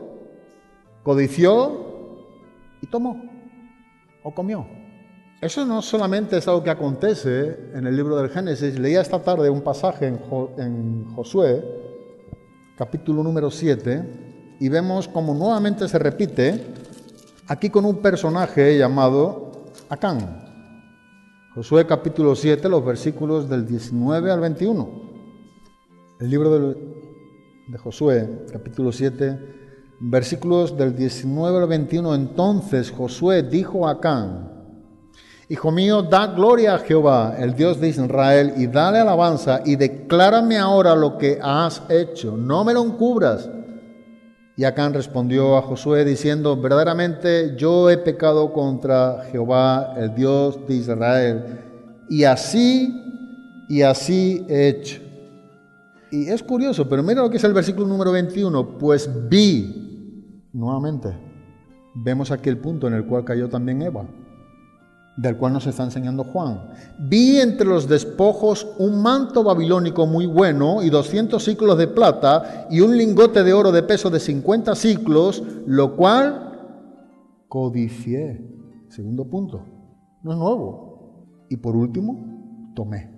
codició y tomó, o comió. Eso no solamente es algo que acontece en el libro del Génesis. Leía esta tarde un pasaje en, jo, en Josué, capítulo número siete, y vemos como nuevamente se repite aquí con un personaje llamado Acán. Josué capítulo siete, los versículos del diecinueve al veintiuno. El libro de, de Josué, capítulo siete, versículos del diecinueve al veintiuno. Entonces Josué dijo a Acán: Hijo mío, da gloria a Jehová, el Dios de Israel, y dale alabanza, y declárame ahora lo que has hecho, no me lo encubras. Y Acán respondió a Josué diciendo: verdaderamente yo he pecado contra Jehová, el Dios de Israel, y así, y así he hecho. Y es curioso, pero mira lo que es el versículo número veintiuno, pues vi, nuevamente, vemos aquí el punto en el cual cayó también Eva, del cual nos está enseñando Juan. Vi entre los despojos un manto babilónico muy bueno y doscientos siclos de plata y un lingote de oro de peso de cincuenta siclos, lo cual codicié. Segundo punto, no es nuevo. Y por último, tomé.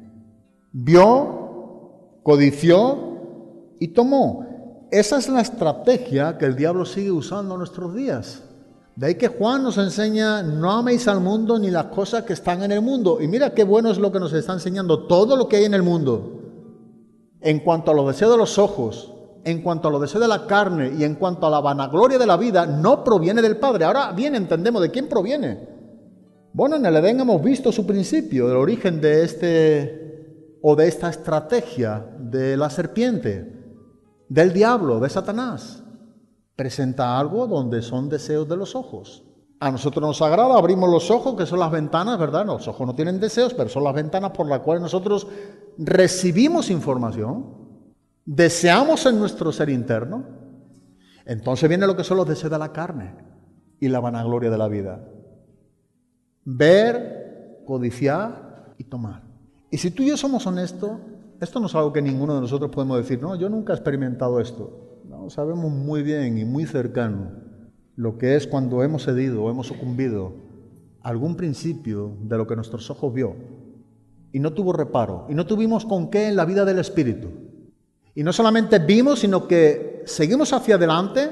Vio, codició y tomó. Esa es la estrategia que el diablo sigue usando en nuestros días. De ahí que Juan nos enseña: no améis al mundo ni las cosas que están en el mundo. Y mira qué bueno es lo que nos está enseñando, todo lo que hay en el mundo. En cuanto a los deseos de los ojos, en cuanto a los deseos de la carne y en cuanto a la vanagloria de la vida, no proviene del Padre. Ahora bien entendemos de quién proviene. Bueno, en el Edén hemos visto su principio, el origen de este o de esta estrategia de la serpiente, del diablo, de Satanás. Presenta algo donde son deseos de los ojos. A nosotros nos agrada, abrimos los ojos, que son las ventanas, ¿verdad? Los ojos no tienen deseos, pero son las ventanas por las cuales nosotros recibimos información, deseamos en nuestro ser interno. Entonces viene lo que son los deseos de la carne y la vanagloria de la vida. Ver, codiciar y tomar. Y si tú y yo somos honestos, esto no es algo que ninguno de nosotros podemos decir: no, yo nunca he experimentado esto. No, sabemos muy bien y muy cercano lo que es cuando hemos cedido o hemos sucumbido a algún principio de lo que nuestros ojos vio y no tuvo reparo y no tuvimos con qué en la vida del Espíritu. Y no solamente vimos, sino que seguimos hacia adelante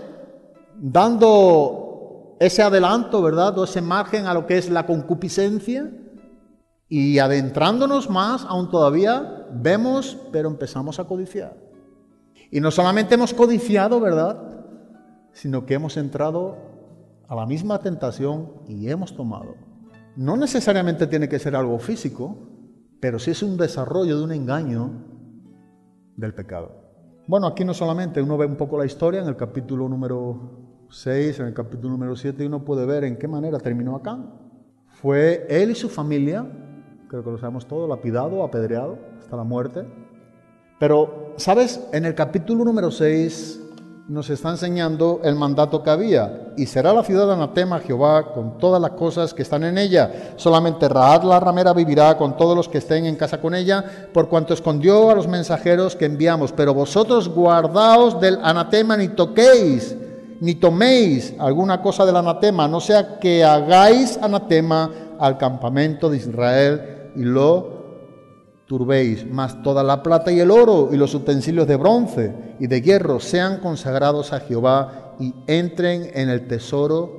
dando ese adelanto, ¿verdad? O ese margen a lo que es la concupiscencia, y adentrándonos más aún todavía vemos, pero empezamos a codiciar. Y no solamente hemos codiciado, ¿verdad?, sino que hemos entrado a la misma tentación y hemos tomado. No necesariamente tiene que ser algo físico, pero sí es un desarrollo de un engaño del pecado. Bueno, aquí no solamente uno ve un poco la historia en el capítulo número seis, en el capítulo número siete, y uno puede ver en qué manera terminó Acán. Fue él y su familia, creo que lo sabemos todos, lapidado, apedreado hasta la muerte. Pero, ¿sabes? En el capítulo número seis nos está enseñando el mandato que había. Y será la ciudad anatema a Jehová con todas las cosas que están en ella. Solamente Rahab la ramera vivirá con todos los que estén en casa con ella, por cuanto escondió a los mensajeros que enviamos. Pero vosotros guardaos del anatema, ni toquéis, ni toméis alguna cosa del anatema, no sea que hagáis anatema al campamento de Israel y lo turbéis, mas toda la plata y el oro y los utensilios de bronce y de hierro sean consagrados a Jehová y entren en el tesoro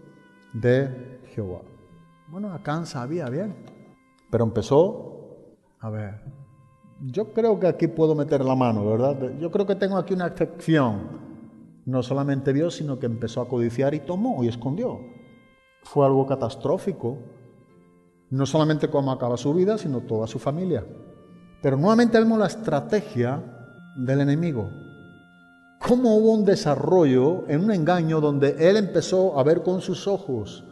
de Jehová. Bueno, Acán sabía bien, pero empezó a ver. Yo creo que aquí puedo meter la mano, ¿verdad? Yo creo que tengo aquí una excepción. No solamente vio, sino que empezó a codiciar y tomó y escondió. Fue algo catastrófico. No solamente cómo acaba su vida, sino toda su familia. Pero nuevamente vemos la estrategia del enemigo. Cómo hubo un desarrollo en un engaño donde él empezó a ver con sus ojos,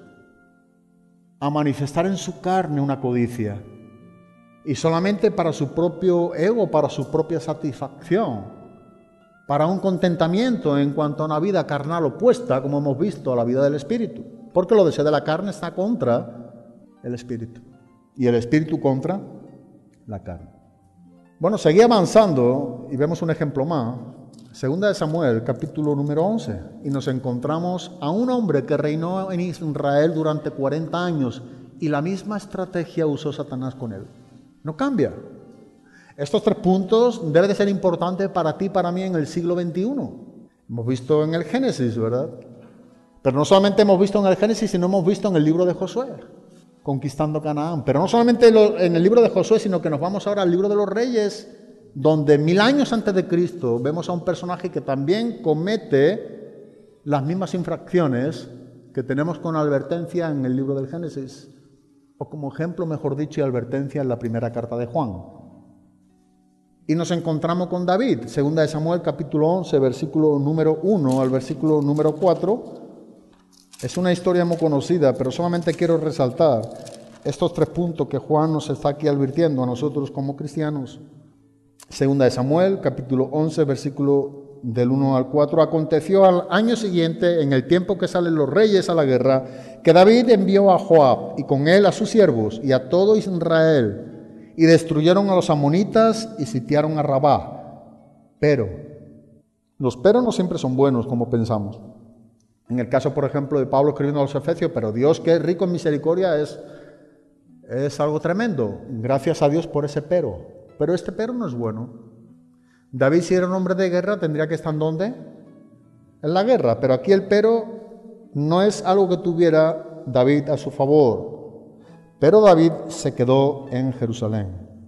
a manifestar en su carne una codicia. Y solamente para su propio ego, para su propia satisfacción, para un contentamiento en cuanto a una vida carnal opuesta, como hemos visto, a la vida del espíritu. Porque lo deseo de la carne está contra el espíritu y el espíritu contra la carne. Bueno, seguí avanzando y vemos un ejemplo más. Segunda de Samuel, capítulo número once, y nos encontramos a un hombre que reinó en Israel durante cuarenta años y la misma estrategia usó Satanás con él. No cambia. Estos tres puntos deben de ser importantes para ti y para mí en el siglo veintiuno. Hemos visto en el Génesis, ¿verdad? Pero no solamente hemos visto en el Génesis, sino hemos visto en el libro de Josué, conquistando Canaán. Pero no solamente en el libro de Josué, sino que nos vamos ahora al libro de los Reyes, donde mil años antes de Cristo vemos a un personaje que también comete las mismas infracciones que tenemos con advertencia en el libro del Génesis, o como ejemplo, mejor dicho, y advertencia en la primera carta de Juan. Y nos encontramos con David, segunda de Samuel, capítulo once, versículo número uno al versículo número cuatro. Es una historia muy conocida, pero solamente quiero resaltar estos tres puntos que Juan nos está aquí advirtiendo a nosotros como cristianos. Segunda de Samuel, capítulo once, versículo del uno al cuatro. Aconteció al año siguiente, en el tiempo que salen los reyes a la guerra, que David envió a Joab y con él a sus siervos y a todo Israel, y destruyeron a los amonitas y sitiaron a Rabá. Pero, los pero no siempre son buenos como pensamos. En el caso, por ejemplo, de Pablo escribiendo a los Efesios, pero Dios que es rico en misericordia es, es algo tremendo. Gracias a Dios por ese pero. Pero este pero no es bueno. David, si era un hombre de guerra, tendría que estar ¿en dónde? En la guerra. Pero aquí el pero no es algo que tuviera David a su favor. Pero David se quedó en Jerusalén.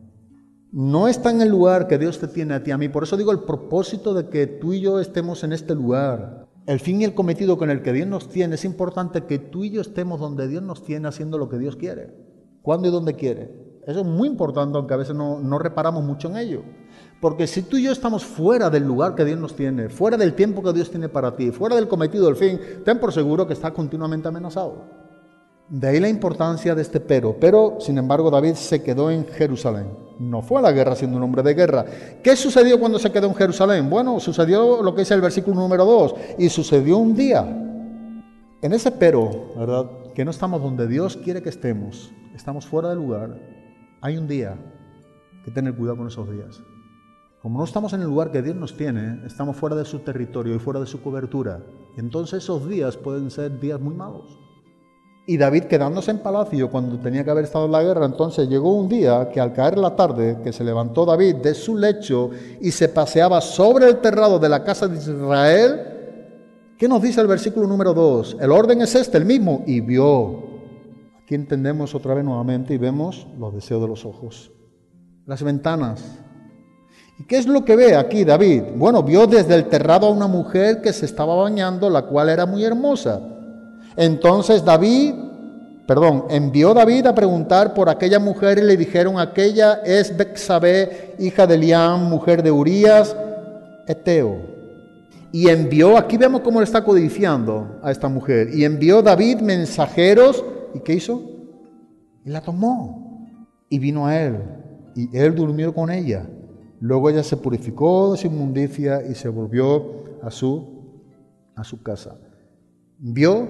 No está en el lugar que Dios te tiene a ti, a mí. Por eso digo el propósito de que tú y yo estemos en este lugar. El fin y el cometido con el que Dios nos tiene. Es importante que tú y yo estemos donde Dios nos tiene, haciendo lo que Dios quiere. ¿Cuándo y dónde quiere? Eso es muy importante, aunque a veces no, no reparamos mucho en ello. Porque si tú y yo estamos fuera del lugar que Dios nos tiene, fuera del tiempo que Dios tiene para ti, fuera del cometido del fin, ten por seguro que está continuamente amenazado. De ahí la importancia de este pero. Pero, sin embargo, David se quedó en Jerusalén. No fue a la guerra siendo un hombre de guerra. ¿Qué sucedió cuando se quedó en Jerusalén? Bueno, sucedió lo que dice el versículo número dos. Y sucedió un día. En ese pero, ¿verdad? Que no estamos donde Dios quiere que estemos. Estamos fuera del lugar. Hay un día. Hay que tener cuidado con esos días. Como no estamos en el lugar que Dios nos tiene, estamos fuera de su territorio y fuera de su cobertura. Y entonces esos días pueden ser días muy malos. Y David, quedándose en palacio cuando tenía que haber estado en la guerra, entonces llegó un día que al caer la tarde, que se levantó David de su lecho y se paseaba sobre el terrado de la casa de Israel. ¿Qué nos dice el versículo número dos? El orden es este, el mismo. Y vio. Aquí entendemos otra vez nuevamente y vemos los deseos de los ojos. Las ventanas. ¿Y qué es lo que ve aquí David? Bueno, vio desde el terrado a una mujer que se estaba bañando, la cual era muy hermosa. Entonces David, perdón, envió David a preguntar por aquella mujer y le dijeron, aquella es Betsabé, hija de Eliam, mujer de Urías, Eteo. Y envió, aquí vemos cómo le está codiciando a esta mujer, y envió David mensajeros, ¿y qué hizo? Y la tomó, y vino a él, y él durmió con ella. Luego ella se purificó de su inmundicia y se volvió a su, a su casa. Vio,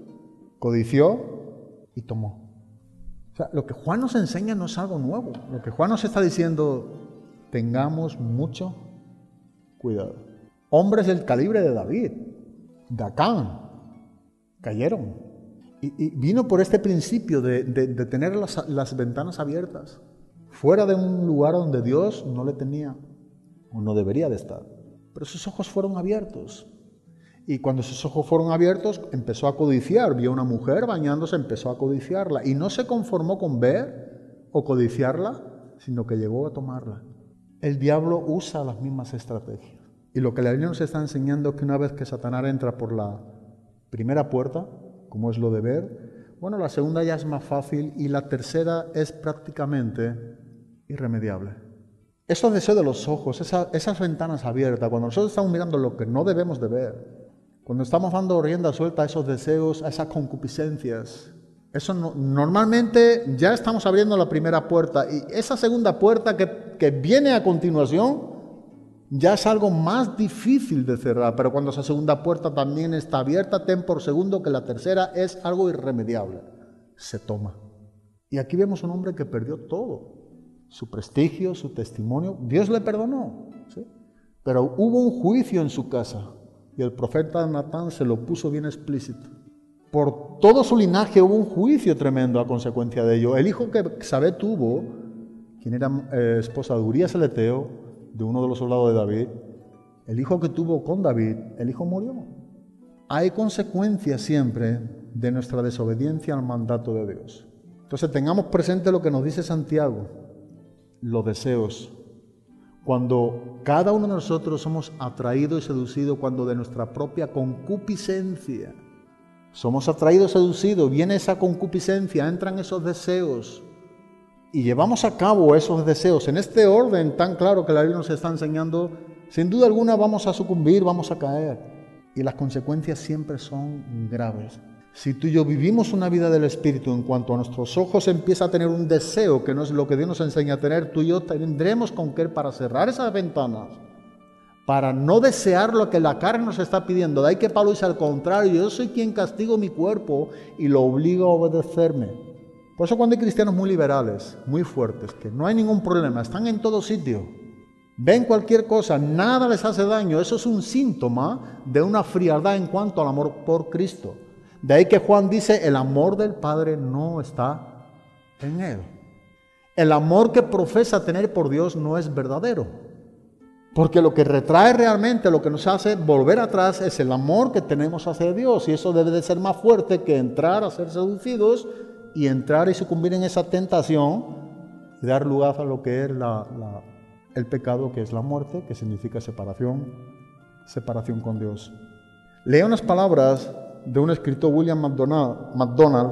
codició y tomó. O sea, lo que Juan nos enseña no es algo nuevo. Lo que Juan nos está diciendo, tengamos mucho cuidado. Hombres del calibre de David, de Acán, cayeron. Y, y vino por este principio de, de, de tener las, las ventanas abiertas, fuera de un lugar donde Dios no le tenía o no debería de estar. Pero sus ojos fueron abiertos. Y cuando sus ojos fueron abiertos, empezó a codiciar. Vio a una mujer bañándose, empezó a codiciarla. Y no se conformó con ver o codiciarla, sino que llegó a tomarla. El diablo usa las mismas estrategias. Y lo que la Biblia nos está enseñando es que una vez que Satanás entra por la primera puerta, como es lo de ver, bueno, la segunda ya es más fácil y la tercera es prácticamente irremediable. Esos deseos de los ojos, esa, esas ventanas abiertas, cuando nosotros estamos mirando lo que no debemos de ver, cuando estamos dando rienda suelta a esos deseos, a esas concupiscencias, eso no, normalmente ya estamos abriendo la primera puerta y esa segunda puerta que, que viene a continuación ya es algo más difícil de cerrar, pero cuando esa segunda puerta también está abierta, ten por segundo que la tercera es algo irremediable, se toma. Y aquí vemos un hombre que perdió todo. Su prestigio, su testimonio, Dios le perdonó, ¿sí? Pero hubo un juicio en su casa y el profeta Natán se lo puso bien explícito. Por todo su linaje hubo un juicio tremendo a consecuencia de ello. El hijo que Betsabé tuvo, quien era eh, esposa de Urías el Eteo, de uno de los soldados de David, el hijo que tuvo con David, el hijo murió. Hay consecuencias siempre de nuestra desobediencia al mandato de Dios. Entonces tengamos presente lo que nos dice Santiago. Los deseos. Cuando cada uno de nosotros somos atraídos y seducidos, cuando de nuestra propia concupiscencia somos atraídos y seducidos, viene esa concupiscencia, entran esos deseos y llevamos a cabo esos deseos en este orden tan claro que la Biblia nos está enseñando, sin duda alguna vamos a sucumbir, vamos a caer y las consecuencias siempre son graves. Si tú y yo vivimos una vida del Espíritu, en cuanto a nuestros ojos empieza a tener un deseo, que no es lo que Dios nos enseña a tener, tú y yo tendremos con qué para cerrar esas ventanas, para no desear lo que la carne nos está pidiendo. De ahí que Pablo dice al contrario, yo soy quien castigo mi cuerpo y lo obligo a obedecerme. Por eso cuando hay cristianos muy liberales, muy fuertes, que no hay ningún problema, están en todo sitio, ven cualquier cosa, nada les hace daño, eso es un síntoma de una frialdad en cuanto al amor por Cristo. De ahí que Juan dice, el amor del Padre no está en él. El amor que profesa tener por Dios no es verdadero. Porque lo que retrae realmente, lo que nos hace volver atrás es el amor que tenemos hacia Dios. Y eso debe de ser más fuerte que entrar a ser seducidos y entrar y sucumbir en esa tentación y dar lugar a lo que es la, la, el pecado, que es la muerte, que significa separación, separación con Dios. Lea unas palabras de un escritor, William MacDonald, MacDonald,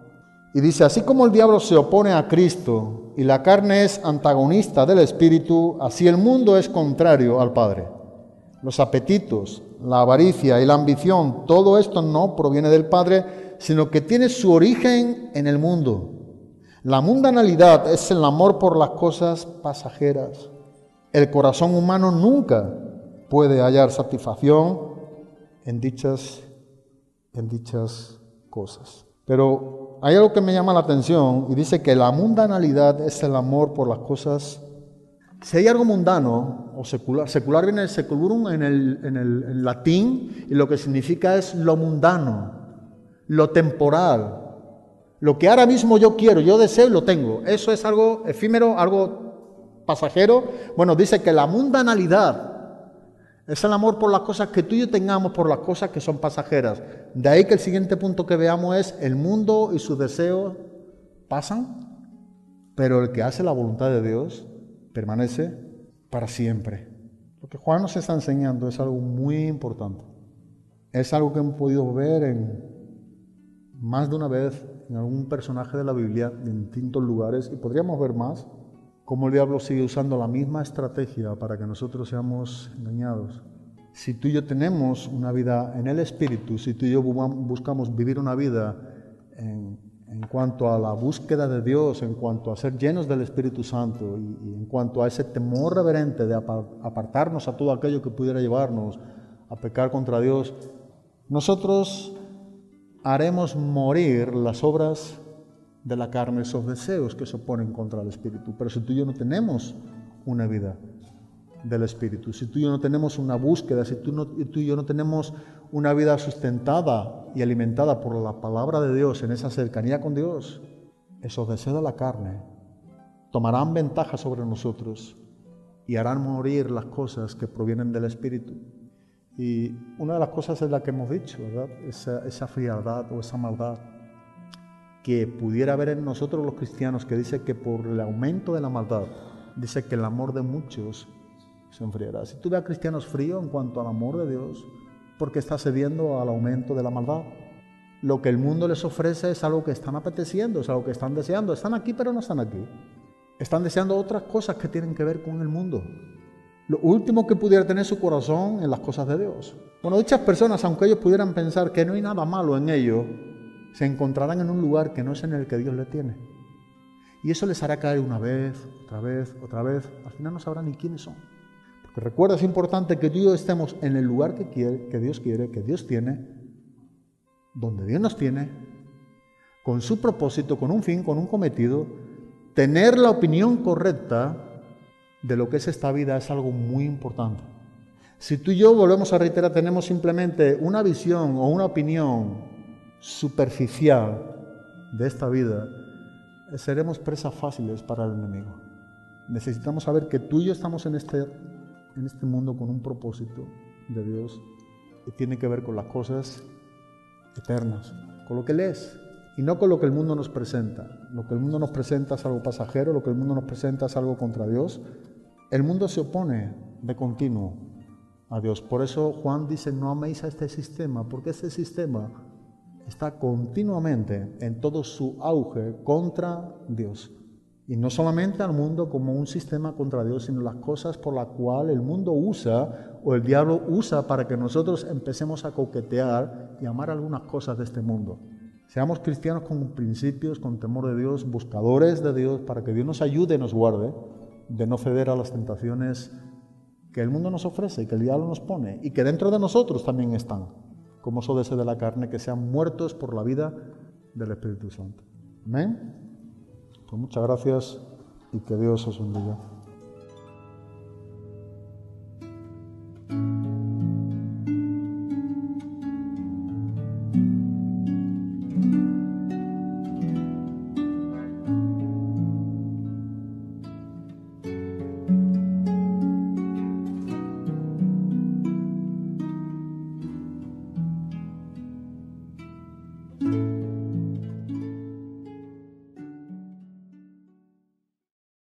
y dice, así como el diablo se opone a Cristo y la carne es antagonista del Espíritu, así el mundo es contrario al Padre. Los apetitos, la avaricia y la ambición, todo esto no proviene del Padre, sino que tiene su origen en el mundo. La mundanalidad es el amor por las cosas pasajeras. El corazón humano nunca puede hallar satisfacción en dichas en dichas cosas. Pero hay algo que me llama la atención y dice que la mundanalidad es el amor por las cosas. Si hay algo mundano o secular, secular viene el seculurum en el, en el en latín y lo que significa es lo mundano, lo temporal, lo que ahora mismo yo quiero, yo deseo y lo tengo. Eso es algo efímero, algo pasajero. Bueno, dice que la mundanalidad es el amor por las cosas que tú y yo tengamos, por las cosas que son pasajeras. De ahí que el siguiente punto que veamos es, el mundo y sus deseos pasan, pero el que hace la voluntad de Dios permanece para siempre. Lo que Juan nos está enseñando es algo muy importante. Es algo que hemos podido ver en más de una vez en algún personaje de la Biblia, en distintos lugares, y podríamos ver más. Cómo el diablo sigue usando la misma estrategia para que nosotros seamos engañados. Si tú y yo tenemos una vida en el Espíritu, si tú y yo buscamos vivir una vida en, en cuanto a la búsqueda de Dios, en cuanto a ser llenos del Espíritu Santo y, y en cuanto a ese temor reverente de apartarnos a todo aquello que pudiera llevarnos a pecar contra Dios, nosotros haremos morir las obras de la carne, esos deseos que se oponen contra el Espíritu. Pero si tú y yo no tenemos una vida del Espíritu, si tú y yo no tenemos una búsqueda, si tú, no, tú y yo no tenemos una vida sustentada y alimentada por la palabra de Dios, en esa cercanía con Dios, esos deseos de la carne tomarán ventaja sobre nosotros y harán morir las cosas que provienen del Espíritu. Y una de las cosas es la que hemos dicho, ¿verdad? Esa, esa frialdad o esa maldad que pudiera haber en nosotros los cristianos, que dice que por el aumento de la maldad, dice que el amor de muchos se enfriará. Si tú ves a cristianos fríos en cuanto al amor de Dios, porque está cediendo al aumento de la maldad. Lo que el mundo les ofrece es algo que están apeteciendo, es algo que están deseando. Están aquí, pero no están aquí. Están deseando otras cosas que tienen que ver con el mundo. Lo último que pudiera tener su corazón en las cosas de Dios. Bueno, dichas personas, aunque ellos pudieran pensar que no hay nada malo en ellos, se encontrarán en un lugar que no es en el que Dios les tiene. Y eso les hará caer una vez, otra vez, otra vez. Al final no sabrán ni quiénes son. Porque recuerda, es importante que tú y yo estemos en el lugar que quiere, que Dios quiere, que Dios tiene, donde Dios nos tiene, con su propósito, con un fin, con un cometido. Tener la opinión correcta de lo que es esta vida es algo muy importante. Si tú y yo, volvemos a reiterar, tenemos simplemente una visión o una opinión superficial de esta vida, seremos presas fáciles para el enemigo. Necesitamos saber que tú y yo estamos en este, en este mundo con un propósito de Dios que tiene que ver con las cosas eternas, con lo que Él es, y no con lo que el mundo nos presenta. Lo que el mundo nos presenta es algo pasajero, lo que el mundo nos presenta es algo contra Dios. El mundo se opone de continuo a Dios. Por eso Juan dice, no améis a este sistema, porque este sistema está continuamente en todo su auge contra Dios. Y no solamente al mundo como un sistema contra Dios, sino las cosas por las cuales el mundo usa o el diablo usa para que nosotros empecemos a coquetear y amar algunas cosas de este mundo. Seamos cristianos con principios, con temor de Dios, buscadores de Dios, para que Dios nos ayude y nos guarde de no ceder a las tentaciones que el mundo nos ofrece y que el diablo nos pone y que dentro de nosotros también están, como esos deseos de la carne, que sean muertos por la vida del Espíritu Santo. Amén. Pues muchas gracias y que Dios os bendiga.